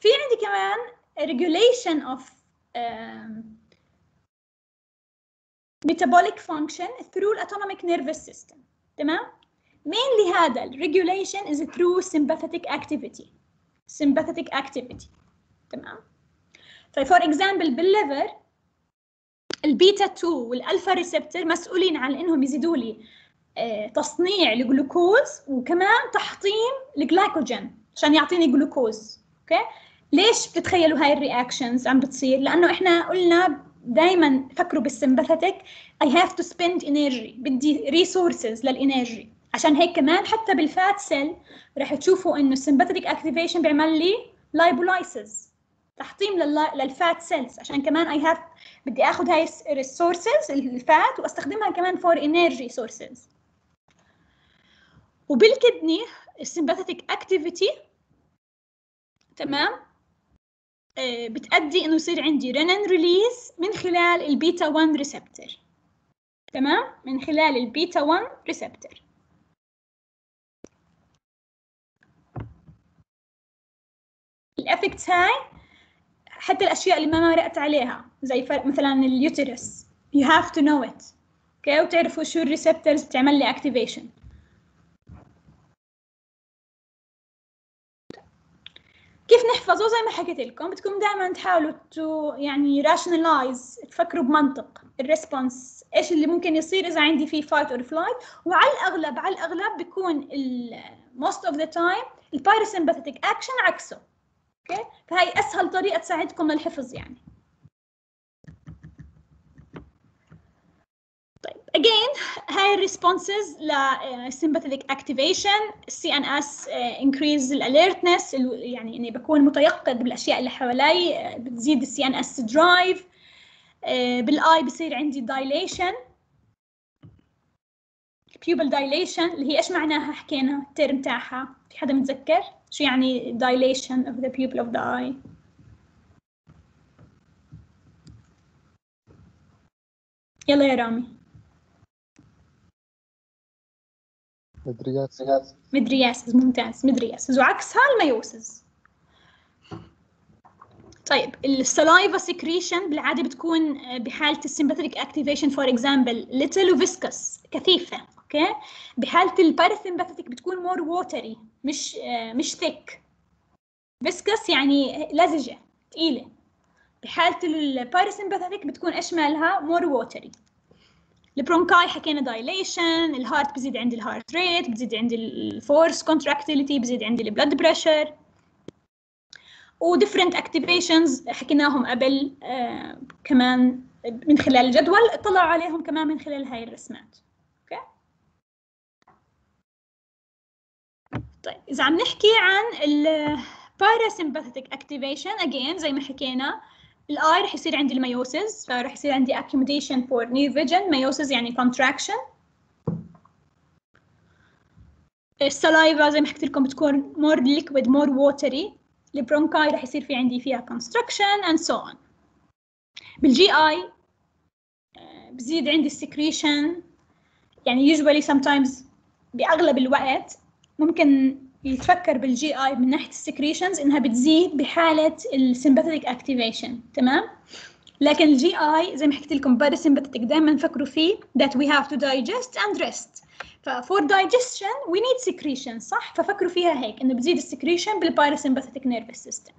S1: في عندي كمان regulation of um, metabolic function through autonomic nervous system. تمام؟ mainly هذا ال regulation is through sympathetic activity. sympathetic activity. تمام؟ طيب for example بالليفر البيتا اثنين والالفا ريسبتور مسؤولين عن انهم يزيدوا لي اه تصنيع الجلوكوز وكمان تحطيم الجلايكوجين عشان يعطيني جلوكوز. اوكي؟ ليش بتتخيلوا هاي الرياكشنز عم بتصير؟ لانه احنا قلنا دائما فكروا بالسمباثيك I have to spend energy، بدي resources للانرجي. عشان هيك كمان حتى بالفات سيل رح تشوفوا انه السمباثيك اكتيفيشن بيعمل لي لايبولايسيس، تحطيم للفات سيلز، عشان كمان I have بدي اخذ هاي الريسورسز الفات واستخدمها كمان for energy sources. وبالكدني السمباثيك اكتيفيتي تمام آه بتأدي انه يصير عندي رينين ريليز من خلال البيتا واحد ريسبتور. تمام؟ من خلال البيتا واحد ريسبتور. الافكتس هاي حتى الاشياء اللي ما مرقت عليها زي مثلا اليوتيرس you have to know it. اوكي؟ وتعرفوا شو الريسبتورز بتعمل لي اكتيفيشن. كيف نحفظه؟ زي ما حكيت لكم بدكم دائما تحاولوا تو يعني rationalize، تفكروا بمنطق الريسبونس، ايش اللي ممكن يصير اذا عندي فيه fight or flight. وعلى الاغلب على الاغلب بيكون ال most of the time الباراسمباثيك اكشن عكسه. اوكي؟ فهي اسهل طريقه تساعدكم للحفظ يعني. طيب again هاي الريسبونسز للسمباثيك اكتيفيشن، السي ان اس انكريز الاليرتنس، يعني اني بكون متيقظ بالاشياء اللي حوالي، بتزيد السي ان اس درايف. بالاي بصير عندي دايليشن، pupil dilation اللي هي ايش معناها؟ حكينا الترم تاعها، في حدا متذكر شو يعني dilation of the pupil of the eye؟ يلا يا رامي.
S6: مدرياسيس.
S1: مدرياسيس، ممتاز، مدرياسيس، وعكسها الميوسيس. طيب السلايفا سكريشن بالعاده بتكون بحاله السمباثيك اكتيفيشن فور اكزامبل ليتل وفيسكس، كثيفه. اوكي؟ بحاله الباراسمباثيك بتكون مور ووتري، مش مش ثيك. فيسكس يعني لزجه ثقيله. بحاله الباراسمباثيك بتكون اشملها مور ووتري. البرونكاي حكينا دايليشن، الهارت بزيد عندي الهارت ريت، بزيد عندي الفورس كونتراكتيليتي، بزيد عندي البلد بريشر. وديفرنت اكتيفيشنز حكيناهم قبل آه كمان من خلال الجدول، اطلعوا عليهم كمان من خلال هاي الرسمات. اوكي؟ طيب اذا عم نحكي عن الباراسمباثيك اكتيفيشن اجين زي ما حكينا، الاي رح يصير عندي الميوسيس، فرح يصير عندي accumulation for near vision. ميوسيس يعني contraction. السلايفا زي ما حكيت لكم بتكون more liquid more watery. البرونكاي رح يصير في عندي فيها constriction and so on. بالجي اي بزيد عندي السكريشن، يعني usually sometimes باغلب الوقت ممكن يتفكر بالجي اي من ناحيه السكريشنز انها بتزيد بحاله السمباثيك اكتيفيشن. تمام؟ لكن الجي اي زي ما حكيت لكم باراسمباثيك دائما نفكروا فيه that we have to digest and rest. فfor digestion we need secretion، صح؟ ففكروا فيها هيك انه بتزيد السكريشن بالباراسمباثيك نيرفس سيستم.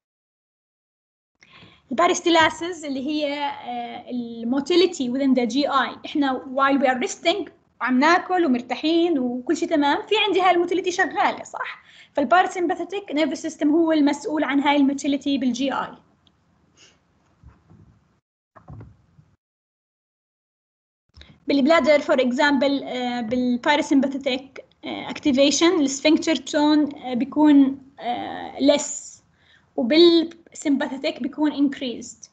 S1: البارستيلاسيس اللي هي الموتيليتي within the جي اي، احنا while we are resting وعم ناكل ومرتاحين وكل شيء تمام، في عندي هاي الموتيليتي شغاله، صح؟ فالباراسمباثيك نيرفس سيستم هو المسؤول عن هاي الموتيليتي بالجي اي. بالبلادر فور اكزامبل بالباراسمباثيك اكتيفيشن السفنكتر تون بيكون less، وبالسمباثيك بيكون increased.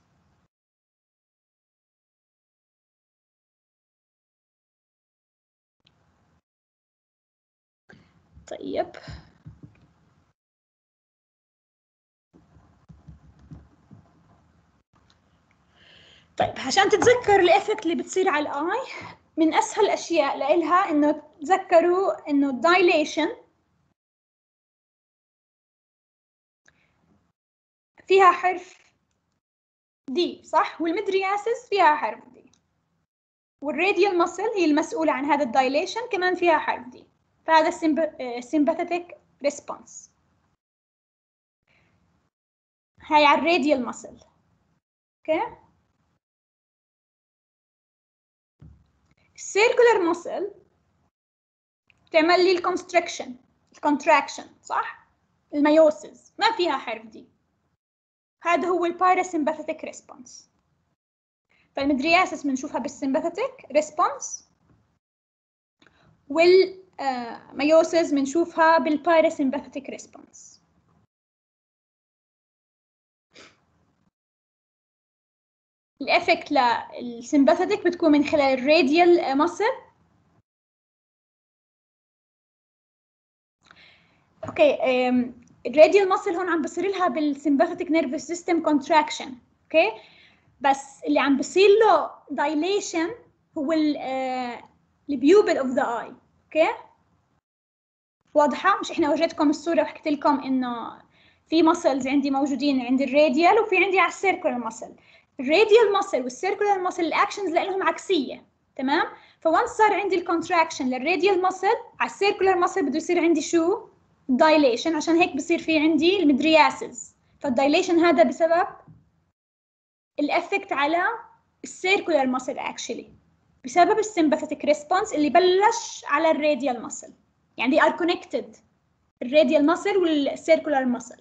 S1: طيب طيب عشان تتذكر الافكت اللي بتصير على الاي، من اسهل الاشياء لإلها انه تذكروا انه الدايليشن فيها حرف دي صح، والمدرياسس فيها حرف دي، والراديال ماسل هي المسؤولة عن هذا الدايليشن كمان فيها حرف دي، فهذا السيمباثيك ريسبونس. هاي على الراديال ماسل. اوكي، السيركولار ماسل بتعمل لي الكونستريكشن الكونتراكشن صح، الميوسيس ما فيها حرف دي، هذا هو الباراسيمباثيك ريسبونس. فالمدرياسس بنشوفها بالسيمباثيك ريسبونس، والميوسيس بنشوفها بالباراسيمباثيك ريسبونس. الافكت للسيمباثيك بتكون من خلال الراديال ماسل. اوكي، الراديال ماسل هون عم بصير لها بالسيمباثيك نيرفس سيستم كونتراكشن. اوكي، بس اللي عم بصير له دايليشن هو البيوبل اوف ذا اي. اوكي، واضحه؟ مش احنا وريتكم الصوره وحكيت لكم انه في ماسلز عندي موجودين عند الراديال وفي عندي على السيركولار ماسل. الراديال ماسل والسيركولار ماسل الاكشنز لهم عكسيه، تمام؟ فوانس صار عندي الكونتراكشن للراديال ماسل، على السيركولار ماسل بده يصير عندي شو؟ دايليشن، عشان هيك بصير في عندي المدرياسز. فالدايليشن هذا بسبب الافكت على السيركولار ماسل اكشلي، بسبب السيمباثيك ريسبونس اللي بلش على الراديال ماسل. يعني they are connected، الراديال ماسل والسيركولار ماسل.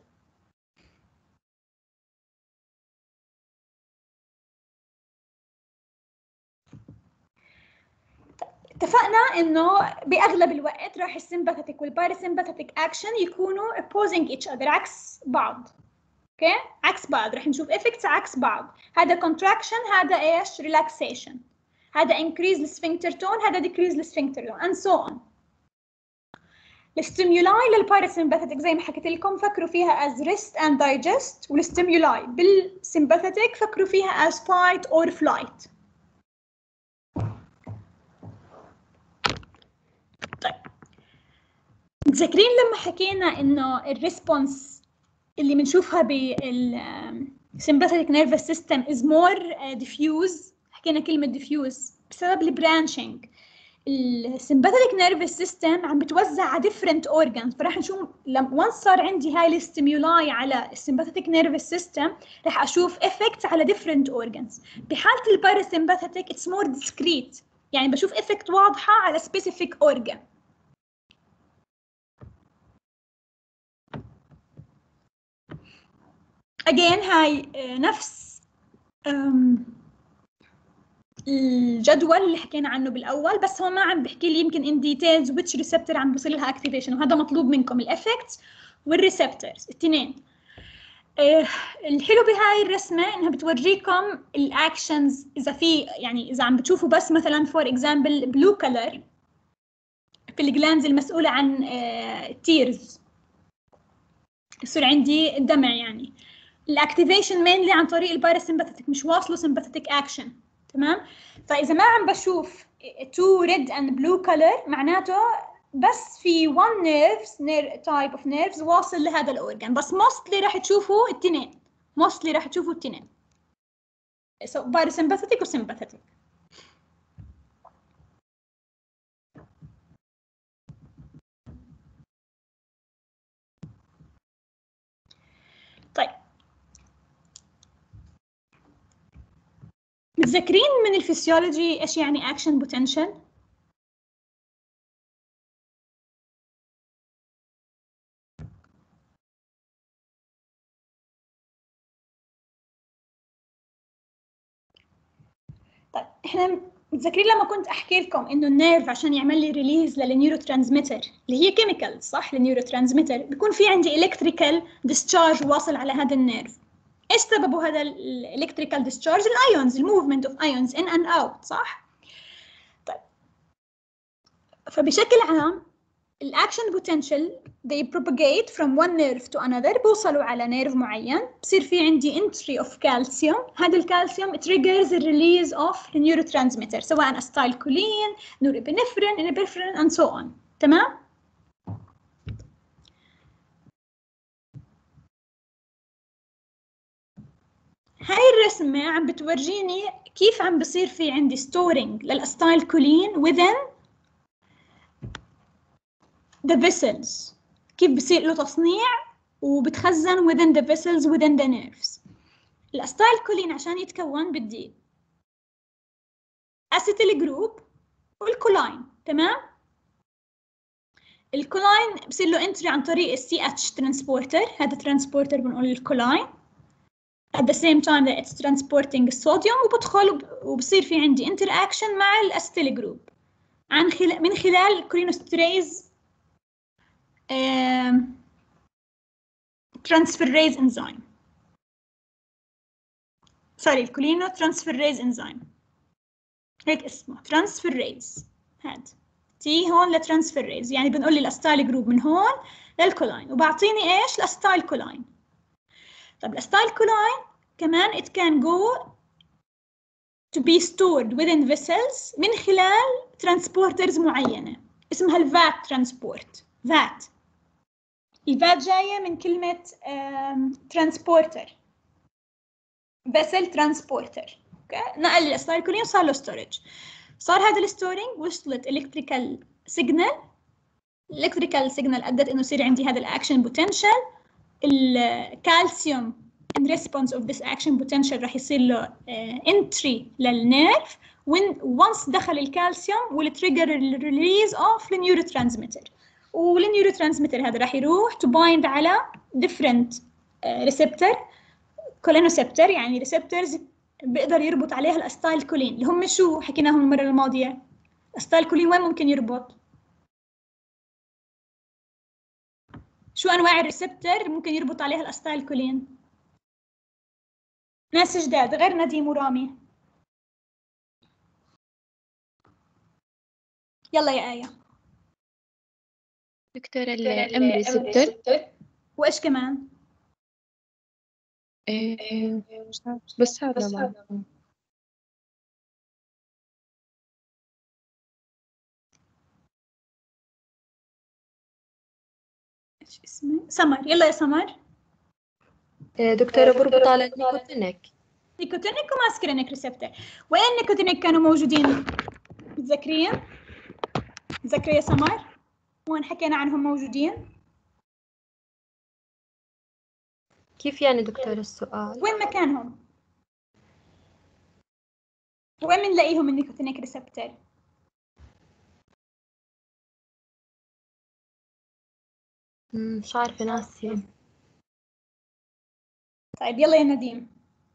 S1: اتفقنا انه باغلب الوقت راح السيمباثيك والباراسيمباثيك اكشن يكونوا opposing each other، عكس بعض. اوكي، عكس بعض، راح نشوف effects عكس بعض. هذا contraction، هذا ايش؟ relaxation. هذا increase السفنكتر تون، هذا decrease السفنكتر تون and so on. الستيمولاي للباراسيمباثيك زي ما حكيت لكم فكروا فيها as rest and digest، والستيمولاي بالسيمباثيك فكروا فيها as fight or flight. طيب، متذكرين لما حكينا انه الريسبونس اللي بنشوفها بالسيمباثيك نيرفس سيستم is more diffuse؟ حكينا كلمة diffuse بسبب البرانشنج. السيمباثيك نيرفس سيستم عم بتوزع على different organs، فراح نشوف لما once صار عندي هاي الستيمولاي على السيمباثيك نيرفس سيستم راح اشوف effects على different organs. بحالة الباراسيمباثيك it's more discrete، يعني بشوف effect واضحة على specific organ. again هاي نفس الجدول اللي حكينا عنه بالاول، بس هو ما عم بحكي لي يمكن ان ديتيلز which receptor عم بصير لها activation، وهذا مطلوب منكم الافكتس والريسبتورز الاثنين. آه الحلو بهاي الرسمه انها بتوريكم الاكشنز، اذا في يعني اذا عم بتشوفوا بس مثلا فور اكزامبل بلو كلر في الجلاندز المسؤوله عن التيرز، يصير عندي الدمع، يعني الاكتيفيشن مينلي عن طريق الباراسيمباثيك، مش واصله سيمباثيك اكشن، تمام؟ فاذا ما عم بشوف تو ريد اند بلو كلر معناته بس في one nerves نير تايب اوف نيرفز واصل لهذا الاورجان، بس موستلي راح تشوفوا الاثنين، موستلي راح تشوفوا الاثنين، سو باراسيمباثيك وسيمباثيك. طيب، متذكرين من الفسيولوجي ايش يعني اكشن بوتنشال؟ طيب، احنا متذكرين لما كنت احكي لكم انه النيرف عشان يعمل لي ريليز للنيورو ترانسميتر اللي هي كيميكال صح، النيورو ترانسميتر بيكون في عندي الكتريكال ديسشارج واصل على هذا النيرف. ايش سببه هذا الالكتريكال ديسشارج؟ الايونز، الموفمنت اوف ايونز ان اند اوت صح. طيب، فبشكل عام الاكشن بوتنشال they propagate from one nerve to another، بوصلوا على نيرف معين، بصير في عندي entry of calcium، هذا الكالسيوم triggers the release of the neurotransmitter سواء acetylcholine، norepinephrine، epinephrine and so on، تمام؟ هاي الرسمة عم بتورجيني كيف عم بصير في عندي storing للأستايل كولين within the vessels، كيف بصير له تصنيع وبتخزن within the vessels within the nerves. الأستايل كولين عشان يتكون بدي acetyl group والكولاين، تمام؟ الكولاين بصير له entry عن طريق السي اتش transporter، هذا transporter بنقول الكولاين. at the same time that it's transporting الصوديوم، وبدخل وبصير في عندي interaction مع الأستيل جروب عن خلال من خلال الكولينوستريز transferase enzyme. سوري الكولينو transferase enzyme هيك اسمه transferase. هاد تي هون لترانسفيريز، يعني بنقول لي الأستايل جروب من هون للكولاين وبعطيني ايش؟ الأستايل كولاين. طب الأستايل كولاين كمان it can go to be stored within vessels من خلال transporters معينة اسمها الفات ترانسبورت. فات الفات جاية من كلمة transporter vessel transporter. okay. نقل الأستايل كولين صار له storage. صار هذا الستورينج وصلت electrical signal. electrical signal أدت إنه يصير عندي هذا الأكشن potential. الكالسيوم in response of this action potential راح يصير له uh, entry للنيرف. when once دخل الكالسيوم will trigger the release of النيوروترانسميتر، والنيوروترانسميتر هذا راح يروح to bind على different uh, receptor cholineceptor، يعني receptors بيقدر يربط عليها الأستايل كولين اللي هم شو حكيناهم المرة الماضية. الأستايل كولين وين ممكن يربط؟ شو أنواع الريسبتر ممكن يربط عليها الأستايل كولين؟ ناس جداد غير نديم ورامي. يلا يا آية.
S7: دكتورة الام ريسبتور.
S1: وإيش كمان؟
S7: إيه مش عارف بس هذا ما
S1: إيش اسمه؟ سمر. يلا يا سمر.
S7: دكتورة بربط على النيكوتينيك.
S1: نيكوتينيك وماسكرينيك ريسبتور. وين نيكوتينيك كانوا موجودين؟ متذكرين؟ متذكرة يا سمر؟ وين حكينا عنهم موجودين؟
S7: كيف يعني دكتورة السؤال؟
S1: وين مكانهم؟ وين بنلاقيهم النيكوتينيك ريسبتور؟
S7: مش عارفة ناسية.
S1: طيب يلا يا نديم.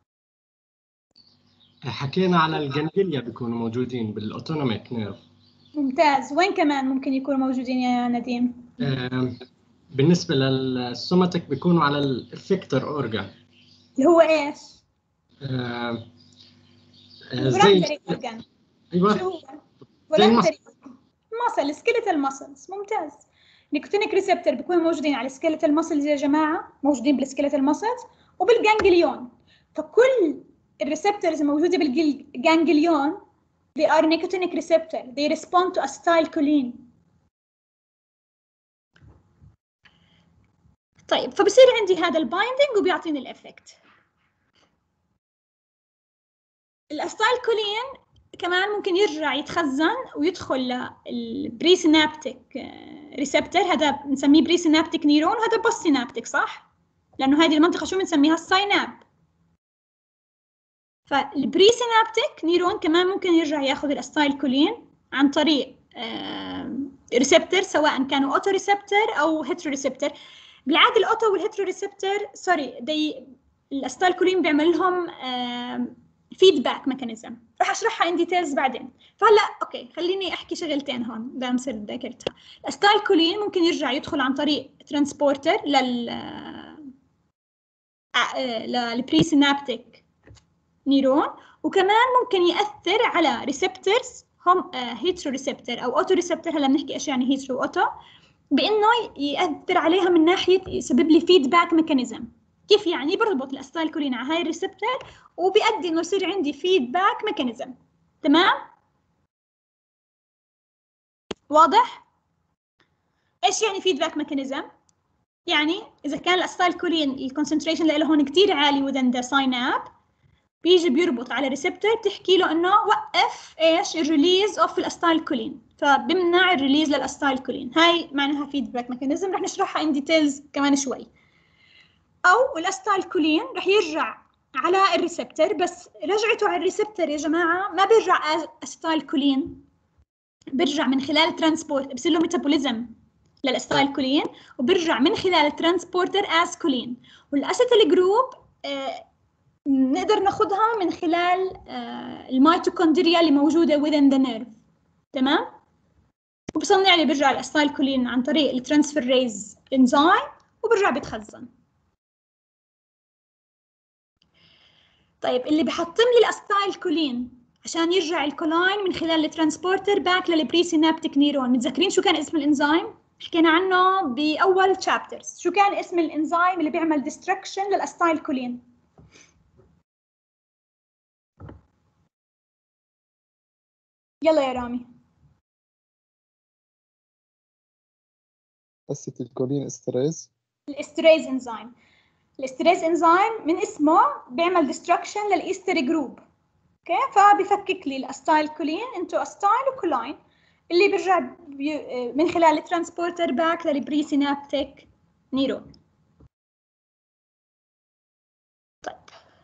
S2: حكينا على الجنجليا بيكونوا موجودين بالاوتونوميك نيرف.
S1: ممتاز. وين كمان ممكن يكونوا موجودين يا نديم؟
S2: بالنسبة للسوماتيك بيكونوا على الافكتور اورجان
S1: اللي هو ايش؟
S2: آه
S1: زي اورجان.
S2: ايوه
S1: شو هو؟ فولنتري ماسل سكيلتال ماسلز. ممتاز. نيكوتينيك ريسبتور بيكونوا موجودين على السكيلتال ماسلز يا جماعة، موجودين بالسكيلتال ماسلز وبالجانجليون. فكل الريسبتورز الموجودة بالجانجليون they are nicotinic receptor. they respond to acetylcholine. طيب فبصير عندي هذا البايندينج وبيعطيني الافكت. الاستايلكولين كمان ممكن يرجع يتخزن ويدخل للبري سينابتيك ريسبتور، هذا بنسميه بري سينابتيك نيرون وهذا بوست سينابتيك، صح؟ لانه هذه المنطقه شو بنسميها؟ السايناب. فالبري سينابتيك نيرون كمان ممكن يرجع ياخذ الاستايلكولين عن طريق ريسبتور سواء كانوا اوتو ريسبتور او هيترو ريسبتور. بالعاده الاوتو والهيترو ريسبتور سوري دي الاستايلكولين بيعمل لهم فيدباك ميكانيزم، راح اشرحها ان ديتيلز بعدين. فهلا اوكي خليني احكي شغلتين هون دام صرت ذاكرتها. الاستايلكولين ممكن يرجع يدخل عن طريق ترانسبورتر لل للبري سينابتيك نيرون، وكمان ممكن ياثر على ريسبتورز هم هيترو ريسبتور او اوتو ريسبتور. هلا بنحكي ايش يعني هيترو واوتو، بانه ياثر عليها من ناحيه يسبب لي فيدباك ميكانيزم. كيف يعني؟ بربط الاستايلكولين على هاي الريسبتور وبيؤدي انه يصير عندي فيدباك ميكانيزم. تمام؟ واضح؟ ايش يعني فيدباك ميكانيزم؟ يعني اذا كان الاستايلكولين الكونسنتريشن له هون كثير عالي within the synapse بيجي بيربط على ريسبتور بتحكي له انه وقف ايش الريليز اوف الاستايلكولين، فبمنع الريليز للاستايلكولين. هاي معناها فيدباك ميكانيزم، رح نشرحها ان ديتيلز كمان شوي. او الاستايلكولين رح يرجع على الريسبتور، بس رجعته على الريسبتور يا جماعه ما بيرجع استايلكولين، بيرجع من خلال ترانسبورت، بصير له ميتابوليزم للاستايلكولين وبيرجع من خلال الترانسبورتر از كولين. والاسيتيل جروب آه نقدر ناخدها من خلال آه الميتوكوندريا اللي موجوده within the nerve. تمام؟ وبصنع لي بيرجع الاستايلكولين عن طريق الترانسفيريز انزيم وبيرجع بيتخزن. طيب اللي بحطم لي الاستايلكولين عشان يرجع الكولاين من خلال الترانسبورتر باك للبري سينابتيك نيرون، متذكرين شو كان اسم الانزيم؟ حكينا عنه باول تشابترز. شو كان اسم الانزيم اللي بيعمل ديستركشن للاستايلكولين؟ يلا يا رامي.
S6: اسيتيلكولين استريز.
S1: الاستريز انزيم. الاستريز انزيم من اسمه بيعمل ديستركشن للايستر جروب. اوكي، فبفكك لي الاستايلكولين انتو استايل وكولاين اللي بيرجع بي من خلال الترانسبورتر باك للبري سينابتيك نيرون. طيب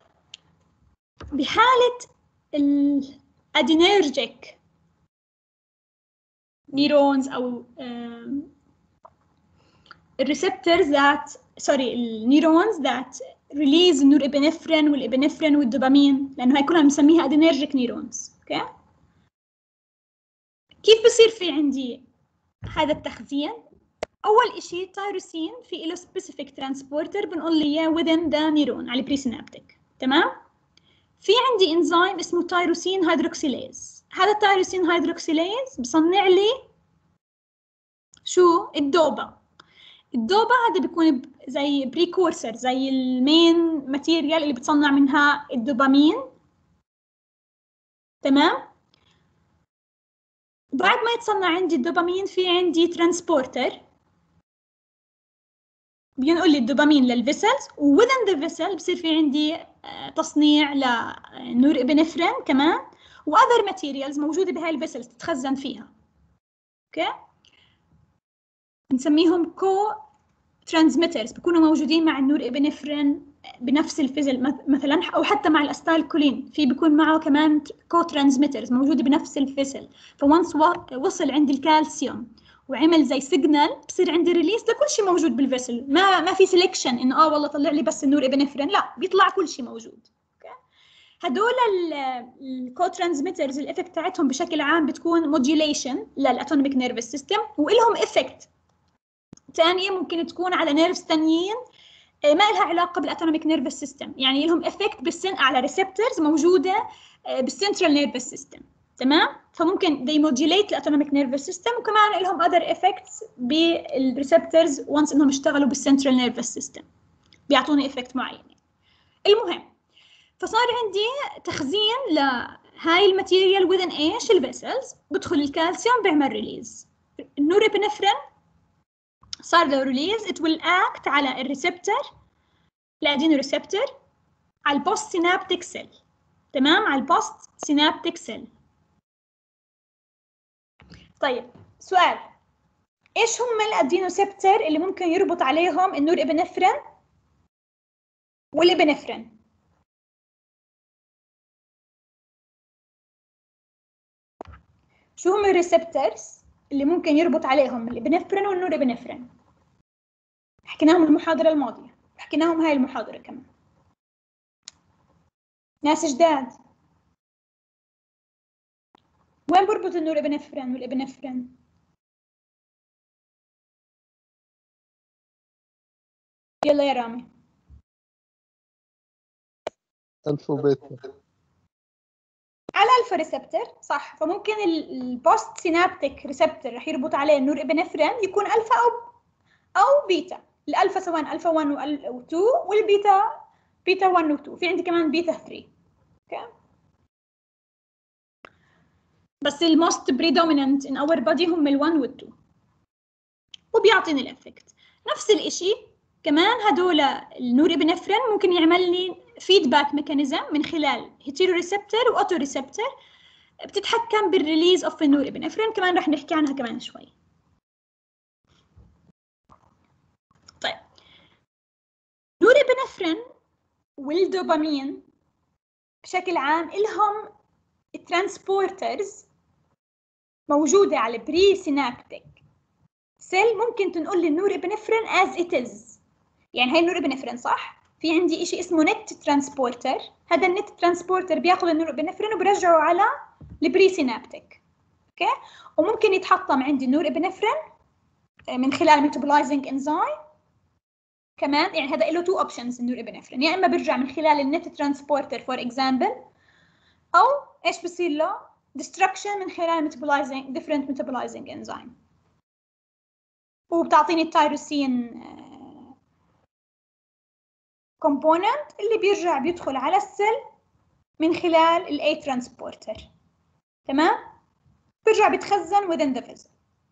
S1: بحالة الادينيرجيك نيرونز او الريسبتورز ذات سوري النيرونز ذات ريليز النورابينفرين والابنفرين والدوبامين، لانه هي كلها بنسميها ادينيرجيك نيرونز. اوكي، كيف بصير في عندي هذا التخزين؟ اول إشي التيروسين في له سبيسيفيك ترانسبورتر بنقول لي اياه within the neuron على البري سينابتيك. تمام؟ في عندي انزيم اسمه تيروسين هيدروكسيليز. هذا التيروسين هيدروكسيليز بصنع لي شو؟ الدوبا. الدوبا هذا بيكون زي بريكورسر، زي المين ماتيريال اللي بتصنع منها الدوبامين. تمام؟ بعد ما يتصنع عندي الدوبامين في عندي ترانسبورتر بينقل لي الدوبامين للفيسلز، وwithin the vessel بصير في عندي تصنيع لنور ابنفرين كمان واذر ماتيريالز موجوده بهاي الفيسلز تتخزن فيها. اوكي، بنسميهم كو ترانسميترز، بيكونوا موجودين مع النور ابنفرين بنفس الفيزل مثلا، او حتى مع الاستايلكولين في بيكون معه كمان كو ترانسميترز موجوده بنفس الفيزل. فونس وصل عندي الكالسيوم وعمل زي سيجنال بصير عندي ريليس لكل شيء موجود بالفيسل، ما ما في سيلكشن انه اه والله طلع لي بس النور ابنفرين، لا بيطلع كل شيء موجود. اوكي، هدول الكو ترانسميترز الافكت تاعتهم بشكل عام بتكون موديوليشن للاتونيك نيرفس سيستم، ولهم افكت ثانيه ممكن تكون على نيرفز ثانيين ما لها علاقه بالاتونيك نيرفس سيستم، يعني لهم افكت بالسن على ريسبتورز موجوده بالسنترال نيرفس سيستم. تمام؟ فممكن they modulate الاتونيك نيرفس سيستم، وكمان لهم other effects بالريسبتورز once انهم اشتغلوا بالسنترال نيرفس سيستم بيعطوني افكت معين. المهم، فصار عندي تخزين لهاي الماتيريال within ايش؟ الفيسلز، بدخل الكالسيوم بيعمل ريليز. النورابينفرين صار له ريليز it will act على الريسبتور الادينو ريسبتور على البوست سينابتيك سيل. تمام؟ على البوست سينابتيك سيل. طيب سؤال، ايش هم الادينوسيبتر اللي ممكن يربط عليهم النور ابنفرين والابنفرين؟ شو هم الريسبترز اللي ممكن يربط عليهم الابنفرين والنور ابنفرين؟ حكيناهم المحاضرة الماضية، حكيناهم هاي المحاضرة كمان. ناس جداد، وين بربط النور ابنفرين والابنفرين؟ يلا يا رامي.
S6: ألفا وبيتا.
S1: على الفا ريسبتور، صح. فممكن البوست سينابتيك ريسبتور رح يربط عليه النور ابنفرين يكون الفا او او بيتا. الالفا سواء الفا واحد و اثنين، والبيتا بيتا واحد و اثنين. في عندي كمان بيتا ثلاثة. اوكي، بس الموست بريدوميننت ان اور بودي هم ال1 وال2، وبيعطيني الافكت. نفس الاشي كمان هدول النور ابنفرين ممكن يعمل لي فيدباك ميكانيزم من خلال هيتيروريسبتور واوتوريسبتور بتتحكم بالريليز اوف النورابينفرين، كمان رح نحكي عنها كمان شوي. طيب النورابينفرين والدوبامين بشكل عام إلهم ترانسبورترز موجودة على بري سينابتيك سيل، ممكن تنقل النورابينفرين as it is. يعني هاي النورابينفرين صح؟ في عندي إشي اسمه نت ترانسبورتر، هذا النت ترانسبورتر بياخذ النورابينفرين وبرجعه على البري سينابتيك. اوكي، وممكن يتحطم عندي النورابينفرين من خلال ميتابولايزنج انزايم كمان. يعني هذا له تو اوبشنز النورابينفرين، يا اما بيرجع من خلال النت ترانسبورتر فور اكزامبل، او ايش بصير له destruction من خلال metabolizing different metabolizing enzyme، وبتعطيني التيروسين component اللي بيرجع بيدخل على السيل من خلال ال A transporter. تمام؟ بيرجع بيتخزن within the vessel.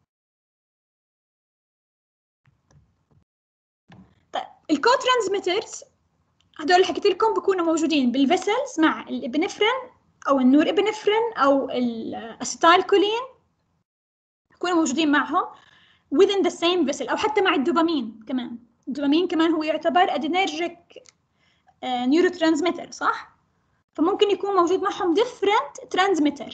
S1: طيب الكو ترانسميترز هدول اللي حكيت لكم بيكونوا موجودين بالفيسلز مع الابنفرين او النور ابنفرين او الاسيتايلكولين، يكونوا موجودين معهم within the same vessel، او حتى مع الدوبامين كمان. الدوبامين كمان هو يعتبر adrenergic neurotransmitter صح؟ فممكن يكون موجود معهم different transmitter.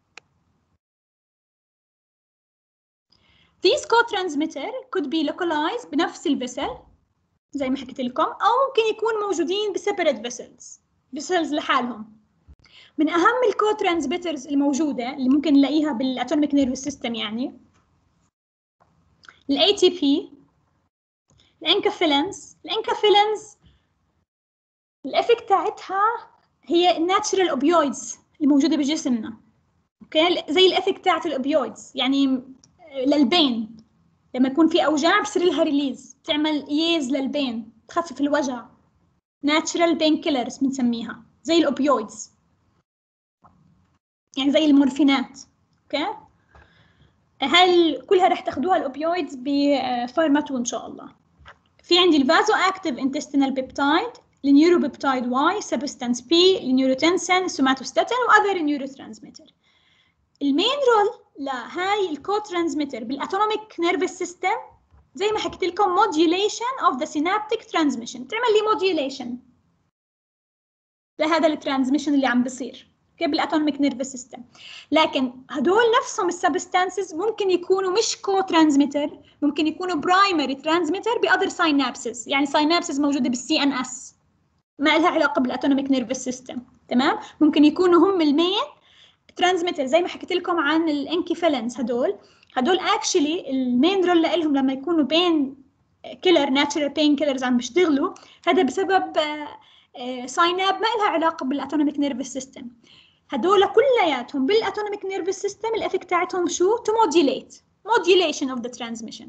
S1: These co-transmitter could be localized بنفس الفيسل زي ما حكيت لكم، او ممكن يكونوا موجودين بسيبريت فيسلز فيسلز لحالهم. من اهم الكو ترانسميترز الموجوده اللي ممكن نلاقيها بالاتوميك نيرفس سيستم يعني الاي تي بي، الانكافيلنز. الانكافيلنز الافكت تاعتها هي الناتشرال اوبيويدز اللي موجوده بجسمنا. اوكي، زي الافكت تاعت الاوبيويدز، يعني للبين لما يكون في اوجاع بصير لها ريليز، بتعمل ايز للبين، تخفف الوجع. ناتشرال بين كيلرز بنسميها زي الاوبيويدز، يعني زي المورفينات. اوكي، هل كلها رح تاخدوها الاوبيويدز بفارماتو ان شاء الله. في عندي الفازو اكتيف انتستينال بيبتايد، النيورو بيبتايد واي، سبستانس بي، النيوروتنسين، سوماتوستاتين واذر نيورو ترانسميتر. المين رول لهاي الكو ترانسميتر بالاتونوميك نيرفس سيستم زي ما حكيت لكم موديوليشن اوف ذا سينابتيك ترانسميشن، تعمل لي موديوليشن لهذا الترانسميشن اللي عم بصير كيف بالاتونوميك نيرفس سيستم. لكن هدول نفسهم السبستانسز ممكن يكونوا مش كو ترانسميتر، ممكن يكونوا برايمري ترانسميتر باذر ساينابسز، يعني ساينابسز موجوده بالسي ان اس ما لها علاقه بالاتونوميك نيرفس سيستم. تمام، ممكن يكونوا هم المين ترانسميتر زي ما حكيت لكم عن الانكيفالنس. هدول هدول اكشلي المين رول لهم لما يكونوا بين كيلر ناتشرال بين كيلرز عم بيشتغلوا، هذا بسبب سايناب ما لها علاقه بالاتونوميك نيرفس سيستم. هدول كلياتهم بالاتونوميك نيرفس سيستم الافكت تاعتهم شو؟ تو موديوليت موديوليشن اوف ذا ترانسميشن،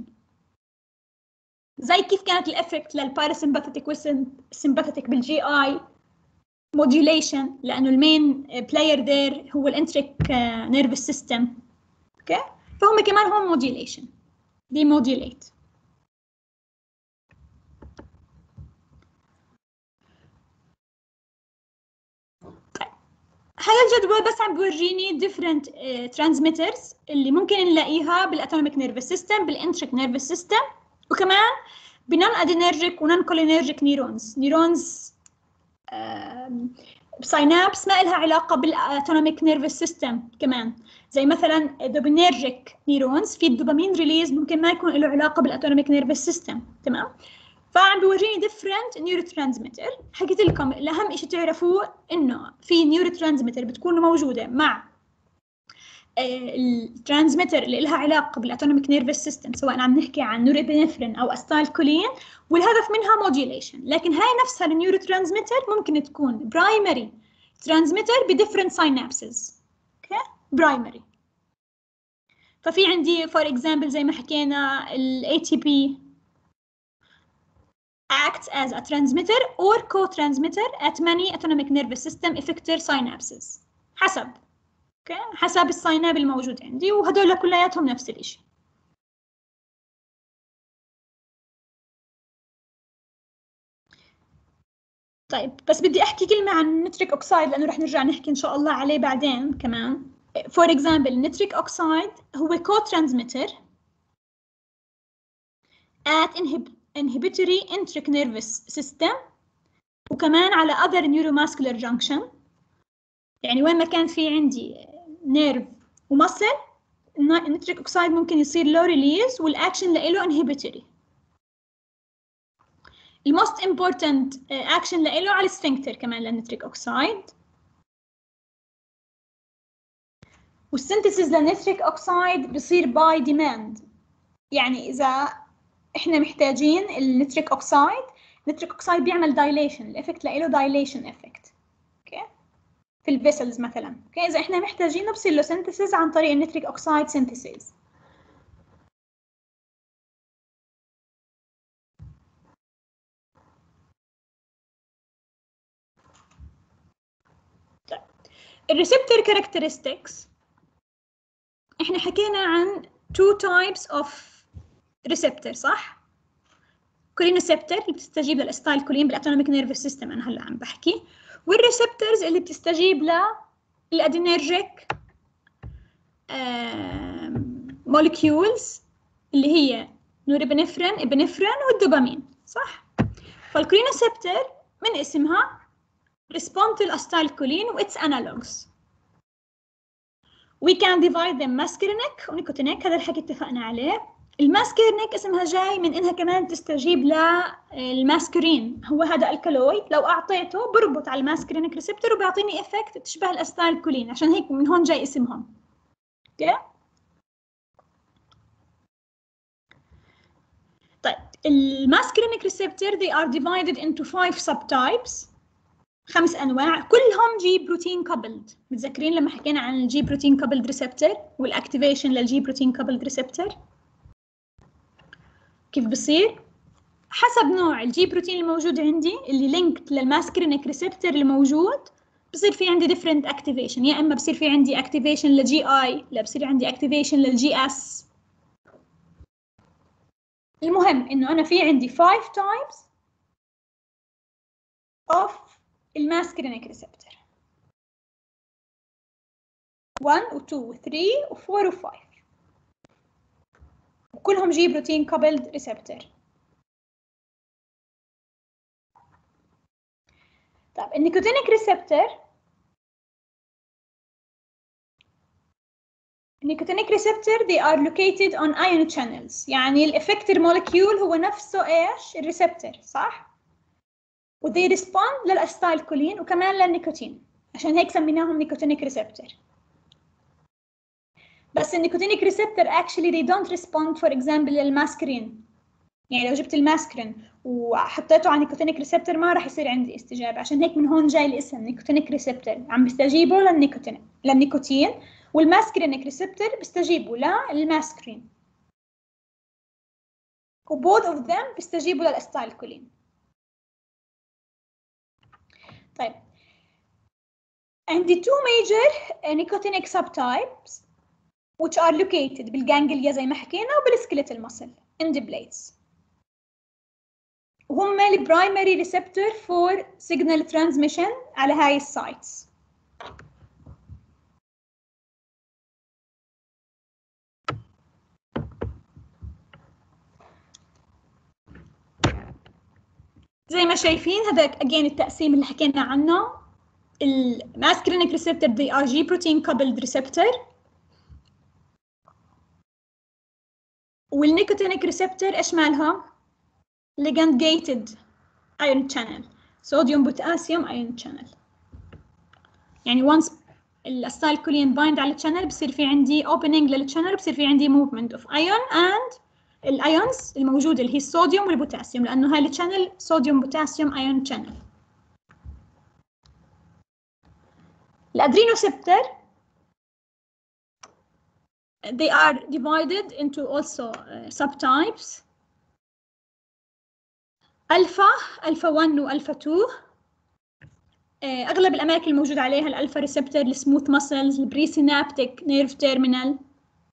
S1: زي كيف كانت الافكت للباراسمباثيك والسمباثيك بالجي اي موديوليشن، لانه المين بلاير دير هو الانتريك نيرفس سيستم. اوكي، فهم كمان هم موديوليشن دي موديوليت. هذا الجدول بس عم بورجيني different uh, transmitters اللي ممكن نلاقيها بالاتوميك نيرفس سيستم، بالانتريك نيرفس سيستم، وكمان بنون ادينرجيك ونون كولينرجيك نيرونز. نيرونز بساينابس ما لها علاقه بالاتوميك نيرفس سيستم كمان، زي مثلا دوبينرجيك نيرونز في الدوبامين ريليز ممكن ما يكون له علاقه بالاتوميك نيرفس سيستم. تمام، فعم بوريني different neurotransmitter. حكيت لكم الأهم إشي تعرفوه إنه في neurotransmitter بتكون موجودة مع الترانسميتر اللي لها علاقة بالأوتونوميك نيرفس سيستم، سواء عم نحكي عن نورابينفرين أو أستايلكولين، والهدف منها modulation. لكن هاي نفسها النيوروترانسميتر ممكن تكون primary transmitter ب different synapses. okay primary. ففي عندي for example زي ما حكينا ال A T P acts as a transmitter or co-transmitter at many autonomic nervous system effector synapses حسب okay. حسب السايناب الموجود عندي، وهدول كلياتهم نفس الشيء. طيب بس بدي احكي كلمه عن النيتريك اوكسايد لانه رح نرجع نحكي ان شاء الله عليه بعدين كمان. فور اكزامبل النيتريك اوكسايد هو كو ترانسميتر at inhibitory enteric nervous system وكمان على other neuromuscular junction. يعني وين ما كان في عندي نيرف ومسل النيتريك اوكسايد ممكن يصير له ريليز والاكشن له انهبيتوري. الموست امبورتنت اكشن له على السفنكتر كمان للنيتريك اوكسايد. والسينثيسيس للنيتريك اوكسايد بصير باي ديماند. يعني اذا احنا محتاجين النيتريك اوكسايد، النيتريك اوكسايد بيعمل دايليشن، الافكت له دايليشن افكت اوكي في الفيسلز مثلا. اوكي اذا احنا محتاجينه بصير له سينثيسيس عن طريق النيتريك اوكسايد سينثيسيس. طيب الريسبتور كاركترستكس احنا حكينا عن two types of receptor صح؟ كولينوسيبتر اللي بتستجيب للاستايل كولين بالاوتونوميك نيرفس سيستم انا هلا عم بحكي، والريسبتورز اللي بتستجيب للادينيرجيك موليكيولز اللي هي نورابنفرين ابنفرين والدوبامين صح؟ فالكولينوسيبتر من اسمها respond to acetylcholine و its analogues. We can divide them muscarinic ونيكوتينيك، هذا الحكي اتفقنا عليه. الماسكرينيك اسمها جاي من انها كمان تستجيب للماسكرين، هو هذا الكالويد لو اعطيته بربط على الماسكرينيك ريسبتور وبيعطيني افكت تشبه الاستايلكولين، عشان هيك من هون جاي اسمهم. اوكي طيب الماسكرينيك ريسبتور they are divided into five subtypes، خمس انواع كلهم جي بروتين كابلد. متذكرين لما حكينا عن الجي بروتين كابلد ريسبتور والاكتيفيشن للجي بروتين كابلد ريسبتور كيف بصير؟ حسب نوع الجي بروتين الموجود عندي اللي لينكد للماسكرينيك ريسبتور الموجود بصير في عندي different activation، يا اما بصير في عندي activation للجي اي، لا بصير عندي activation للجي اس. المهم انه انا في عندي five types of الماسكرينيك ريسبتور one و two و three و four و five وكلهم جي بروتين كابلد ريسبتور. طيب النيكوتينيك ريسبتور النيكوتينيك ريسبتور they are located on ion channels، يعني الافكتور مولكيول هو نفسه ايش؟ الريسبتور صح؟ و they respond للاستايلكولين وكمان للنيكوتين، عشان هيك سميناهم نيكوتينيك ريسبتور. بس النيكوتينيك ريسبتور actually they don't respond for example للماسكرين. يعني لو جبت الماسكرين وحطيته على النيكوتينيك ريسبتور ما راح يصير عندي استجابة، عشان هيك من هون جاي الاسم نيكوتينيك ريسبتور، عم بيستجيبوا للنيكوتين للنيكوتين، والماسكرينيك ريسبتور بيستجيبوا للماسكرين، و both of them بيستجيبوا للاستايلكولين. طيب عندي two major nicotinic subtypes which are located بالجانجليا زي ما حكينا وبالسكيليتال muscle in the blades، وهم ال primary receptor for signal transmission على هاي السايتس. زي ما شايفين هذا again التقسيم اللي حكينا عنه. الماسكرينيك ريسبتور they are G protein coupled receptor، والنيكوتينيك ريسبتور ايش مالهم؟ ligand gated ion channel، صوديوم بوتاسيوم ion channel. يعني once الاستايلكولين بايند على الشانل بصير في عندي opening للشانل، بصير في عندي movement of ion and الايونز الموجوده اللي هي الصوديوم والبوتاسيوم، لانه هاي الشانل صوديوم بوتاسيوم ايون شانل. الادرينوسيبتور they are divided into also uh, subtypes الفا الفا واحد والفا اثنين. uh, اغلب الاماكن الموجود عليها الالفا ريسبتور السموث ماسلز البري سينابتيك نيرف تيرمينال،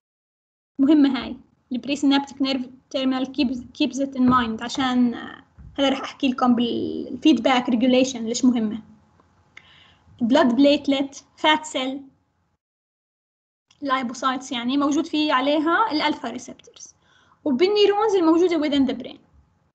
S1: مهمه هاي البري سينابتيك نيرف تيرمينال keeps keeps it in mind عشان هلا رح احكي لكم بالفيدباك ريجوليشن ليش مهمه. بلاد بليتلت، فات سيل، لايبوسايتس يعني موجود في عليها الالفا ريسبتورز، وبالنيورونز الموجوده within the brain.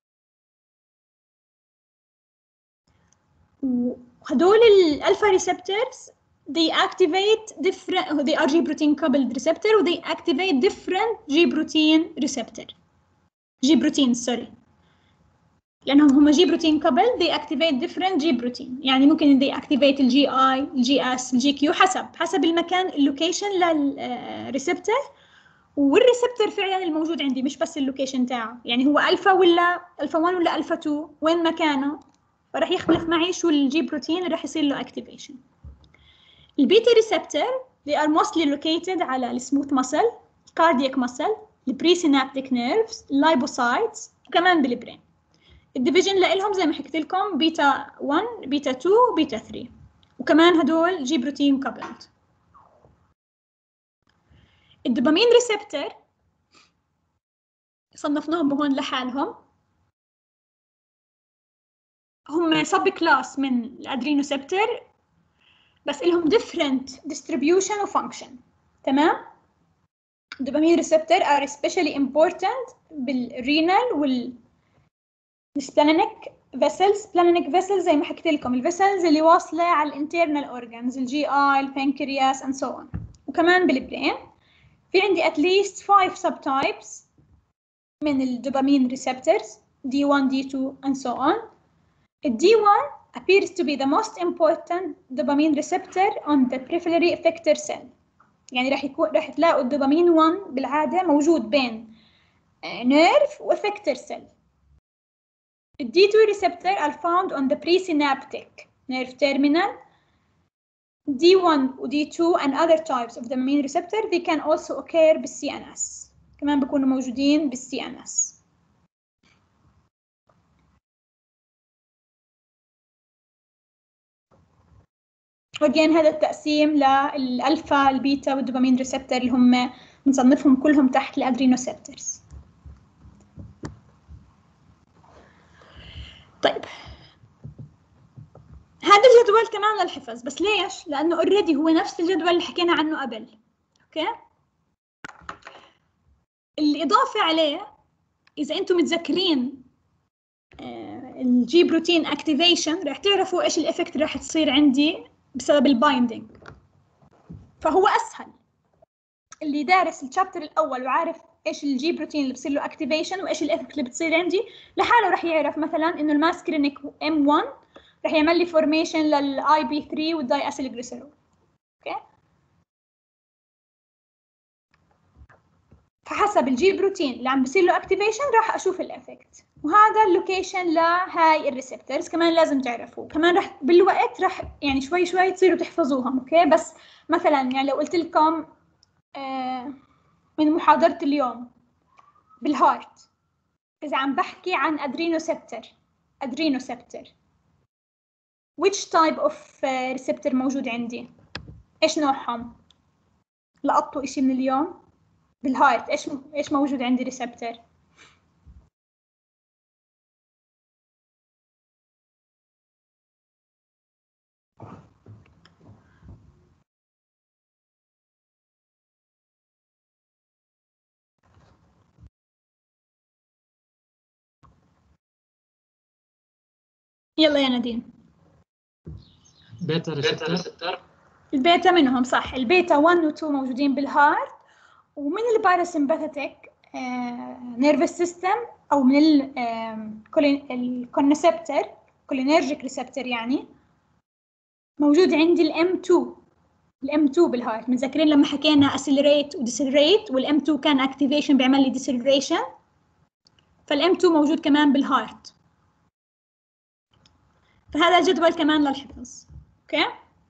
S1: وهدول الالفا ريسبتورز they activate different they are G protein coupled receptor و they activate different G protein receptor G protein sorry لأنهم هم G protein coupled they activate different G protein. يعني ممكن they activate ال جي آي ال جي إس ال جي كيو حسب حسب المكان اللوكيشن للريسبتور، والريسبتور فعلا الموجود عندي مش بس اللوكيشن تاعه، يعني هو ألفا ولا ألفا واحد ولا ألفا اثنين وين مكانه فرح يختلف معي شو الجي بروتين اللي رح يصير له activation. البيتا ريسبتور they are mostly located على السموث muscle، cardiac muscle، البريسينابتيك nerves، اللايبوسايتس، وكمان بالبرين. الديفيجن لهم زي ما حكيت لكم بيتا واحد، بيتا اثنين، بيتا ثلاثة، وكمان هدول جي بروتين coupled. الدوبامين ريسبتور صنفناهم هون لحالهم، هم سب كلاس من الادرينوسبتور بس لهم different distribution و function. تمام؟ الدوبامين receptor are especially important بالرينال وال splenic vessels. splenic vessels زي ما حكيت لكم الفيسلز اللي واصلة على الانترنال organs الجي اي البنكرياس and so on. وكمان بالبرين في عندي at least five subtypes من الدوبامين receptors دي واحد دي اثنين and so on. الدي واحد appears to be the most important dopamine receptor on the periphery effector cell. يعني راح يكون راح تلاقوا الدوبامين واحد بالعادة موجود بين nerve و effector cell. The D two receptor are found on the presynaptic nerve terminal. D one و D two and other types of dopamine receptor they can also occur بالسي إن إس. كمان بيكونوا موجودين بالسي إن إس. وجين هذا التقسيم للألفا البيتا والدوبامين ريسبتور اللي هم بنصنفهم كلهم تحت الأدرينوسبتورز. طيب هذا الجدول كمان للحفظ بس ليش؟ لأنه اوريدي هو نفس الجدول اللي حكينا عنه قبل. اوكي؟ الإضافة عليه إذا أنتم متذكرين الجي بروتين اكتيفيشن راح تعرفوا ايش الافكت راح تصير عندي بسبب البايندينج. فهو اسهل اللي دارس الشابتر الاول وعارف ايش الجي بروتين اللي بصير له اكتيفيشن وايش الافكت اللي بتصير عندي لحاله راح يعرف مثلا انه الماسكرينيك ام واحد راح يعمل لي فورميشن للاي بي ثلاثة والداي اسيل جليسرول. اوكي فحسب الجي بروتين اللي عم بصير له اكتيفيشن راح اشوف الافكت، وهذا اللوكيشن لهاي الريسبتورز كمان لازم تعرفوه. كمان راح بالوقت راح يعني شوي شوي تصيروا تحفظوهم. اوكي بس مثلا يعني لو قلت لكم آه من محاضرة اليوم بالهارت إذا عم بحكي عن أدرينوسبتر أدرينوسبتر which type of uh, receptor موجود عندي؟ إيش نوعهم؟ لقطوا إشي من اليوم بالهارت إيش إيش موجود عندي ريسبتر؟ يلا يا نادين.
S2: بيتا ريسبتور.
S1: البيتا منهم صح، البيتا واحد و اثنين موجودين بالهارت، ومن الباراسمباثيك نيرفس سيستم او من الكونسبتر كولينرجيك ريسبتور يعني موجود عندي الام اثنين. الام اثنين بالهارت متذكرين لما حكينا اسيلريت وديسلريت والام اثنين كان اكتيفيشن بيعمل لي ديسلريشن، فالام اثنين موجود كمان بالهارت. فهذا جدول كمان للحفظ. اوكي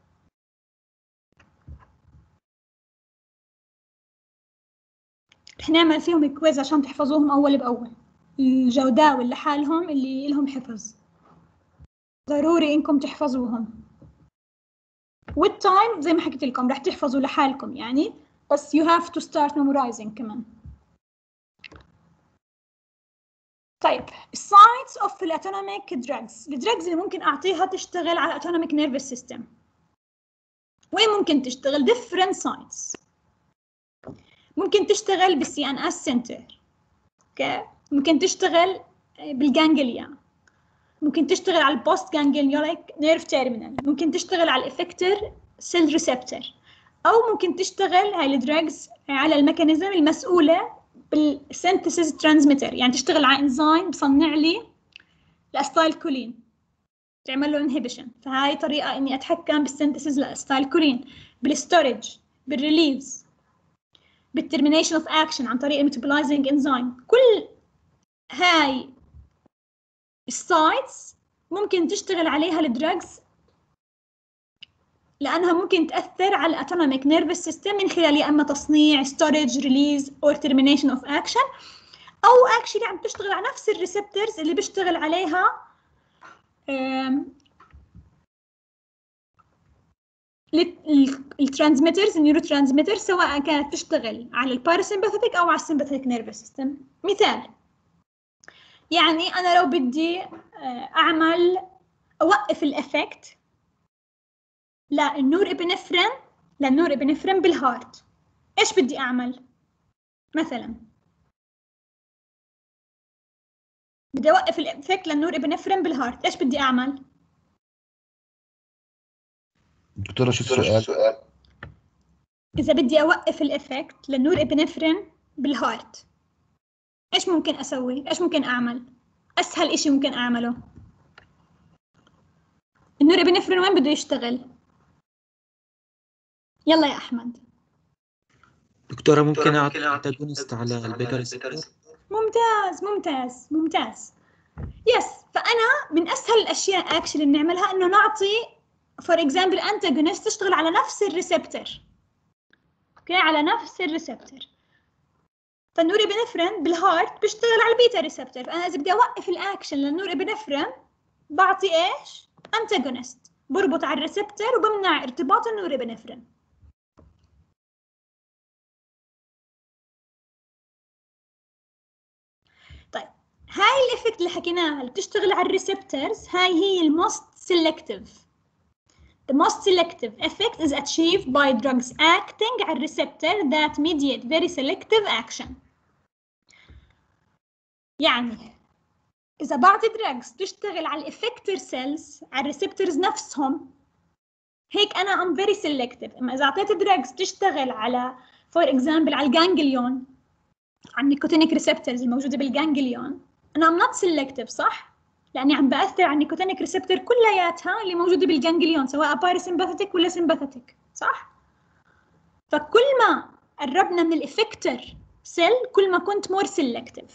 S1: رح نعمل فيهم كويز عشان تحفظوهم اول باول، الجداول لحالهم اللي لهم حفظ ضروري انكم تحفظوهم، والتايم زي ما حكيت لكم رح تحفظوا لحالكم يعني، بس you have to start memorizing كمان. طيب السايتس اوف الاتونوميك دراجز، الدراجز اللي ممكن اعطيها تشتغل على الاتونوميك نيرفس سيستم، وين ممكن تشتغل؟ different sites. ممكن تشتغل بالسي ان اس سنتر، اوكي، ممكن تشتغل بالجانجليا، ممكن تشتغل على البوست جانجليونيك نيرف تيرمينال، ممكن تشتغل على الافكتور سيل ريسبتور، او ممكن تشتغل هاي الدراجز على الميكانيزم المسؤوله بالسينثيسيس ترانسميتر، يعني تشتغل على انزيم بصنع لي الاستايل كولين تعمل له انهبيشن، فهاي طريقه اني اتحكم بالسينثيسيس لاستايل كولين، بالستورج، بالريليز، بالترمينيشن اوف اكشن عن طريق الميتابولايزنج انزيم. كل هاي السايتس ممكن تشتغل عليها الدراجز لانها ممكن تاثر على الاتونوميك نيرفس سيستم من خلال يا اما تصنيع ستورج ريليز او ترمينيشن اوف اكشن، او اكشلي عم تشتغل على نفس الريسبتورز اللي بيشتغل عليها الترانسميترز النيورو ترانسميتر، سواء كانت تشتغل على الباراسمباثيك او على السمباثيك نيرفس سيستم. مثال، يعني انا لو بدي اعمل اوقف الافكت للنور ابنفرين للنور ابنفرين بالهارت، ايش بدي اعمل؟ مثلا بدي اوقف الافكت للنور ابنفرين بالهارت، ايش بدي اعمل؟
S4: دكتورة شو السؤال؟
S1: اذا بدي اوقف الافكت للنور ابنفرين بالهارت ايش ممكن اسوي؟ ايش ممكن اعمل؟ اسهل اشي ممكن اعمله، النور ابنفرين وين بده يشتغل؟ يلا يا احمد.
S8: دكتورة ممكن اعطي انتاجونست على البيتا ريسبتور؟
S1: ممتاز ممتاز ممتاز يس. فانا من اسهل الاشياء اكشلي نعملها انه نعطي فور اكزامبل انتاجونست تشتغل على نفس الريسبتور، اوكي، على نفس الريسبتور. فالنور ابنفرين بالهارت بيشتغل على البيتا ريسبتور، فانا اذا بدي اوقف الاكشن للنور ابنفرين بعطي ايش؟ انتاجونست، بربط على الريسبتور وبمنع ارتباط النور ابنفرين. طيب هاي الافكت اللي حكيناها اللي بتشتغل على الريسبتورز، هاي هي الموست سيلكتيف. The most selective effect is achieved by drugs acting على الريسبتور that mediate very selective action. يعني إذا بعطي drugs تشتغل على الإفكتور سيلز على الريسبتورز نفسهم، هيك أنا am very selective. أما إذا أعطيت drugs تشتغل على for example على الجانجليون، على النيكوتينيك ريسبتورز الموجودة بالجانجليون، أنا am not selective، صح؟ لأني عم بأثر على النيكوتينيك ريسبتور كلياتها اللي موجودة بالجانجليون سواء باراسمباثيك ولا سمباثيك، صح؟ فكل ما قربنا من الإفكتور سيل كل ما كنت more selective.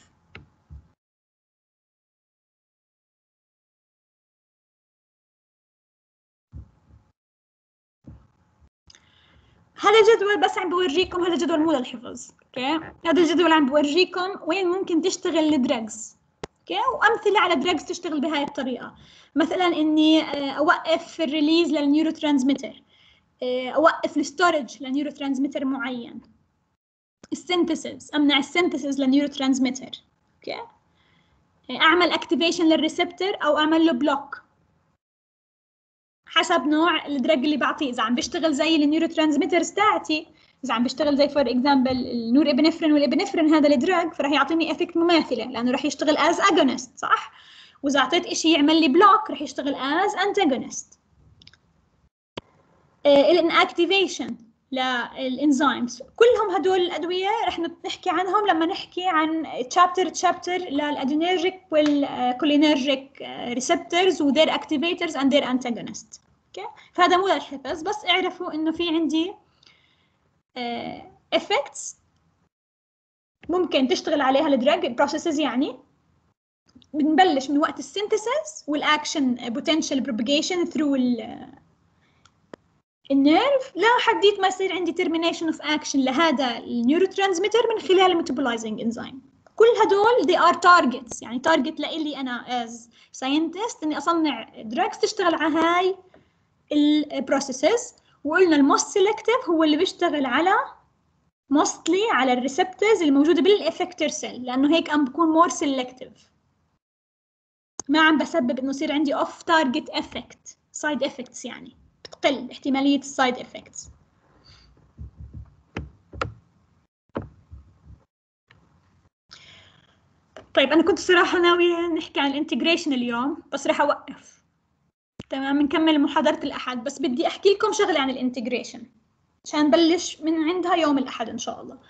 S1: هذا جدول بس عم بورجيكم، هذا جدول مو للحفظ، اوكي؟ هذا الجدول عم بورجيكم وين ممكن تشتغل الدراجز، اوكي؟ وامثله على دراجز تشتغل بهاي الطريقه، مثلا اني اوقف الريليز للنيورو ترانسميتر، اوقف الستورج لنيورو ترانسميتر معين، السينثيسيس، امنع السينثيسيس للنيورو ترانسميتر، اوكي؟ اعمل اكتيفيشن للريسبتور او اعمل له بلوك حسب نوع الدرج اللي بعطيه. اذا عم بيشتغل زي النيورو ترانسميترز تاعتي، اذا عم بيشتغل زي فور اكزامبل النور ابنفرين والابنفرين هذا الدرج، فراح يعطيني افكت مماثله لانه راح يشتغل از اجونست، صح؟ واذا اعطيت شيء يعمل لي بلوك راح يشتغل از انتاجونست. الانكتيفيشن للانزيمز كلهم هدول الادويه رح نحكي عنهم لما نحكي عن تشابتر تشابتر للادينيرجيك والكولينيرجيك ريسبتورز وذير اكتيفيترز اند ذير انتاجونست، اوكي؟ فهذا مو للحفظ، بس اعرفوا انه في عندي افكتس ممكن تشتغل عليها الدراج بروسيسز. يعني بنبلش من وقت السينثيسيس والاكشن بوتنشال بروباجيشن ثرو النيرف لحديت ما يصير عندي termination of action لهذا النيورو ترانسميتر من خلال الميتابولايزنج انزيم. كل هدول they are targets، يعني target لإلي أنا as scientist إني أصنع drugs تشتغل على هاي البروسيسز. وقلنا الموست سيلكتيف هو اللي بيشتغل على mostly على الريسبتورز الموجودة بالإفكتور سيل، لأنه هيك أم بكون more selective. ما عم بسبب انه يصير عندي اوف تارجت افكت، سايد افكتس، يعني بتقل احتماليه السايد افكتس. طيب انا كنت صراحه ناويه نحكي عن الانتجريشن اليوم، بس راح اوقف. تمام، نكمل محاضره الاحد، بس بدي احكي لكم شغله عن الانتجريشن عشان نبلش من عندها يوم الاحد ان شاء الله.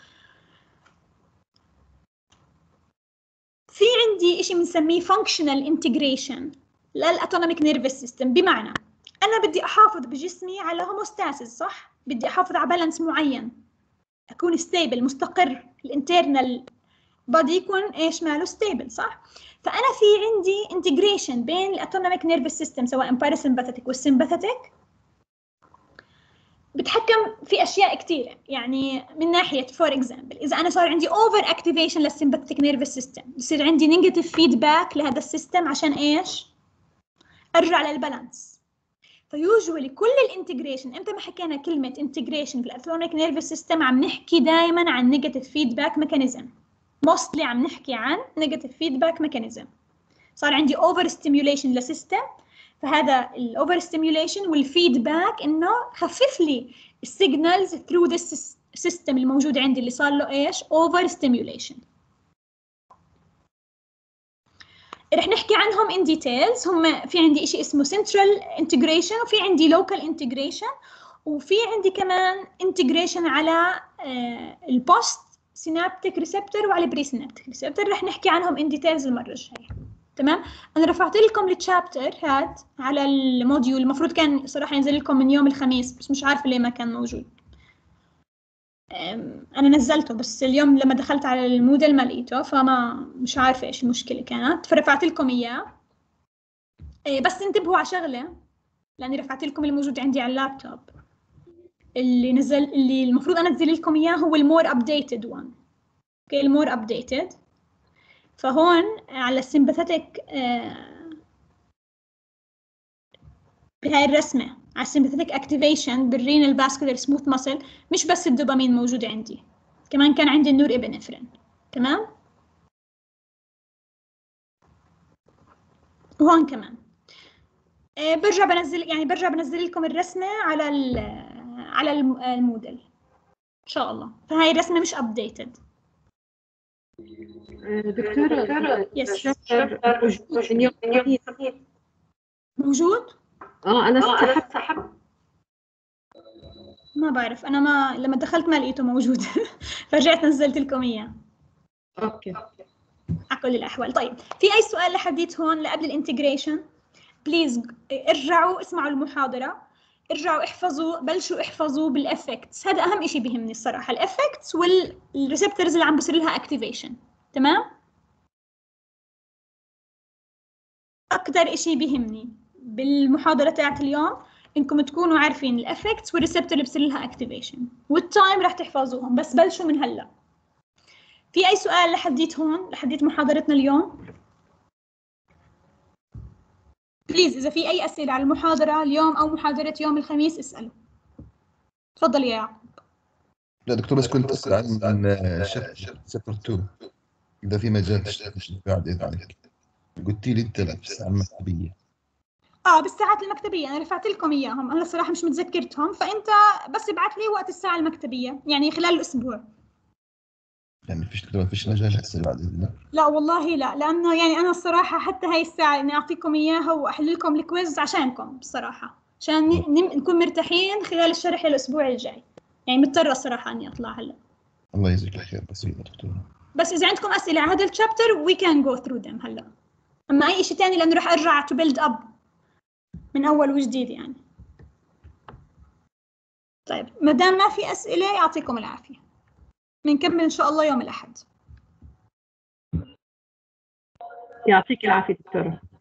S1: في عندي شيء بنسميه functional integration للautonomic nervous system، بمعنى أنا بدي أحافظ بجسمي على homeostasis، صح؟ بدي أحافظ على بالانس معين، أكون stable مستقر، الانترنال body يكون إيش ماله stable، صح؟ فأنا في عندي integration بين الautonomic nervous system سواء parasympathetic والsympathetic، بتحكم في اشياء كثيره. يعني من ناحيه فور اكزامبل، اذا انا صار عندي اوفر اكتيفيشن للسمباثيك نيرفس سيستم، بصير عندي نيجاتيف فيدباك لهذا السيستم عشان ايش؟ ارجع للبالانس. فيوجوالي كل الانتجريشن، امتى ما حكينا كلمه انتجريشن في الاوتونوميك نيرفس سيستم عم نحكي دائما عن نيجاتيف فيدباك ميكانيزم، موستلي عم نحكي عن نيجاتيف فيدباك ميكانيزم. صار عندي اوفر ستيميوليشن لسيستم، فهذا الاوفر ستيميوليشن والفيدباك انه خفف لي السيجنالز ثرو ذس سيستم الموجود عندي اللي صار له ايش؟ اوفر ستيميوليشن. رح نحكي عنهم ان ديتيلز. هم في عندي شيء اسمه سنترال انتجريشن، وفي عندي لوكال انتجريشن، وفي عندي كمان انتجريشن على البوست سينابتيك ريسبتور وعلى البري سينابتيك ريسبتور. رح نحكي عنهم ان ديتيلز المره الجايه. تمام، انا رفعت لكم التشابتر هاد على الموديول، المفروض كان صراحه ينزل لكم من يوم الخميس، بس مش عارفه ليه ما كان موجود. انا نزلته بس اليوم لما دخلت على الموديل ما لقيته، فما مش عارفه ايش المشكله كانت، فرفعت لكم اياه. بس انتبهوا على شغله، لاني رفعت لكم اللي موجود عندي على اللابتوب. اللي نزل اللي المفروض انزل لكم اياه هو المور ابديتد وان. اوكي، المور ابديتد. فهون على السمباثيك بهاي الرسمة على السمباثيك اكتيفيشن بالرينال فاسكولار سموث ماسل، مش بس الدوبامين موجود عندي، كمان كان عندي النور ابنفرين. تمام، وهون كمان آه برجع بنزل يعني برجع بنزل لكم الرسمة على على الموديل ان شاء الله. فهاي الرسمة مش ابديتد.
S3: دكتورة
S1: يس
S3: موجود من يوم الخميس.
S1: موجود؟
S3: اه انا سحبت.
S1: ما بعرف، انا ما لما دخلت ما لقيته موجود فرجعت نزلت لكم اياه.
S3: اوكي
S1: على كل الاحوال. طيب، في اي سؤال لحديت هون لقبل الانتجريشن؟ بليز ارجعوا اسمعوا المحاضره، ارجعوا احفظوا، بلشوا احفظوا بالافكتس. هذا اهم شيء بيهمني الصراحه، الافكتس والريسبتورز اللي عم بصير لها اكتيفيشن. تمام، اكثر شيء بيهمني بالمحاضره تاعت اليوم انكم تكونوا عارفين الافكتس والريسبتور اللي بصير لها اكتيفيشن، والتايم راح تحفظوهم، بس بلشوا من هلا. في اي سؤال لحديت هون لحديت محاضرتنا اليوم؟ بليز اذا في اي اسئله على المحاضره اليوم او محاضره يوم الخميس اسالوا. تفضل يا يعقوب.
S4: لا دكتور، بس كنت اسال عن عن شابتر اثنين، اذا في مجال تشتغل بعد اذنك. قلت لي انت لا في الساعه المكتبيه.
S1: اه بالساعات المكتبيه انا رفعت لكم اياهم، انا الصراحه مش متذكرتهم، فانت بس ابعث لي وقت الساعه المكتبيه يعني خلال الاسبوع.
S4: يعني فيش ما فيش مجال هسه بعد اذنك؟
S1: لا والله لا، لانه يعني انا الصراحه حتى هاي الساعه اني اعطيكم اياها واحل لكم الكويز عشانكم الصراحه، عشان نكون مرتاحين خلال الشرح الاسبوع الجاي. يعني مضطره الصراحه اني اطلع هلا.
S4: الله يجزيك الخير. بس يا دكتور،
S1: بس اذا عندكم اسئله على هذا الشابتر وي كان جو ثرو ذم هلا. اما اي شيء ثاني لانه راح ارجع تو بيلد اب من اول وجديد يعني. طيب ما دام ما في اسئله يعطيكم العافيه، بنكمل ان شاء الله يوم الاحد.
S3: يعطيك العافيه دكتوره.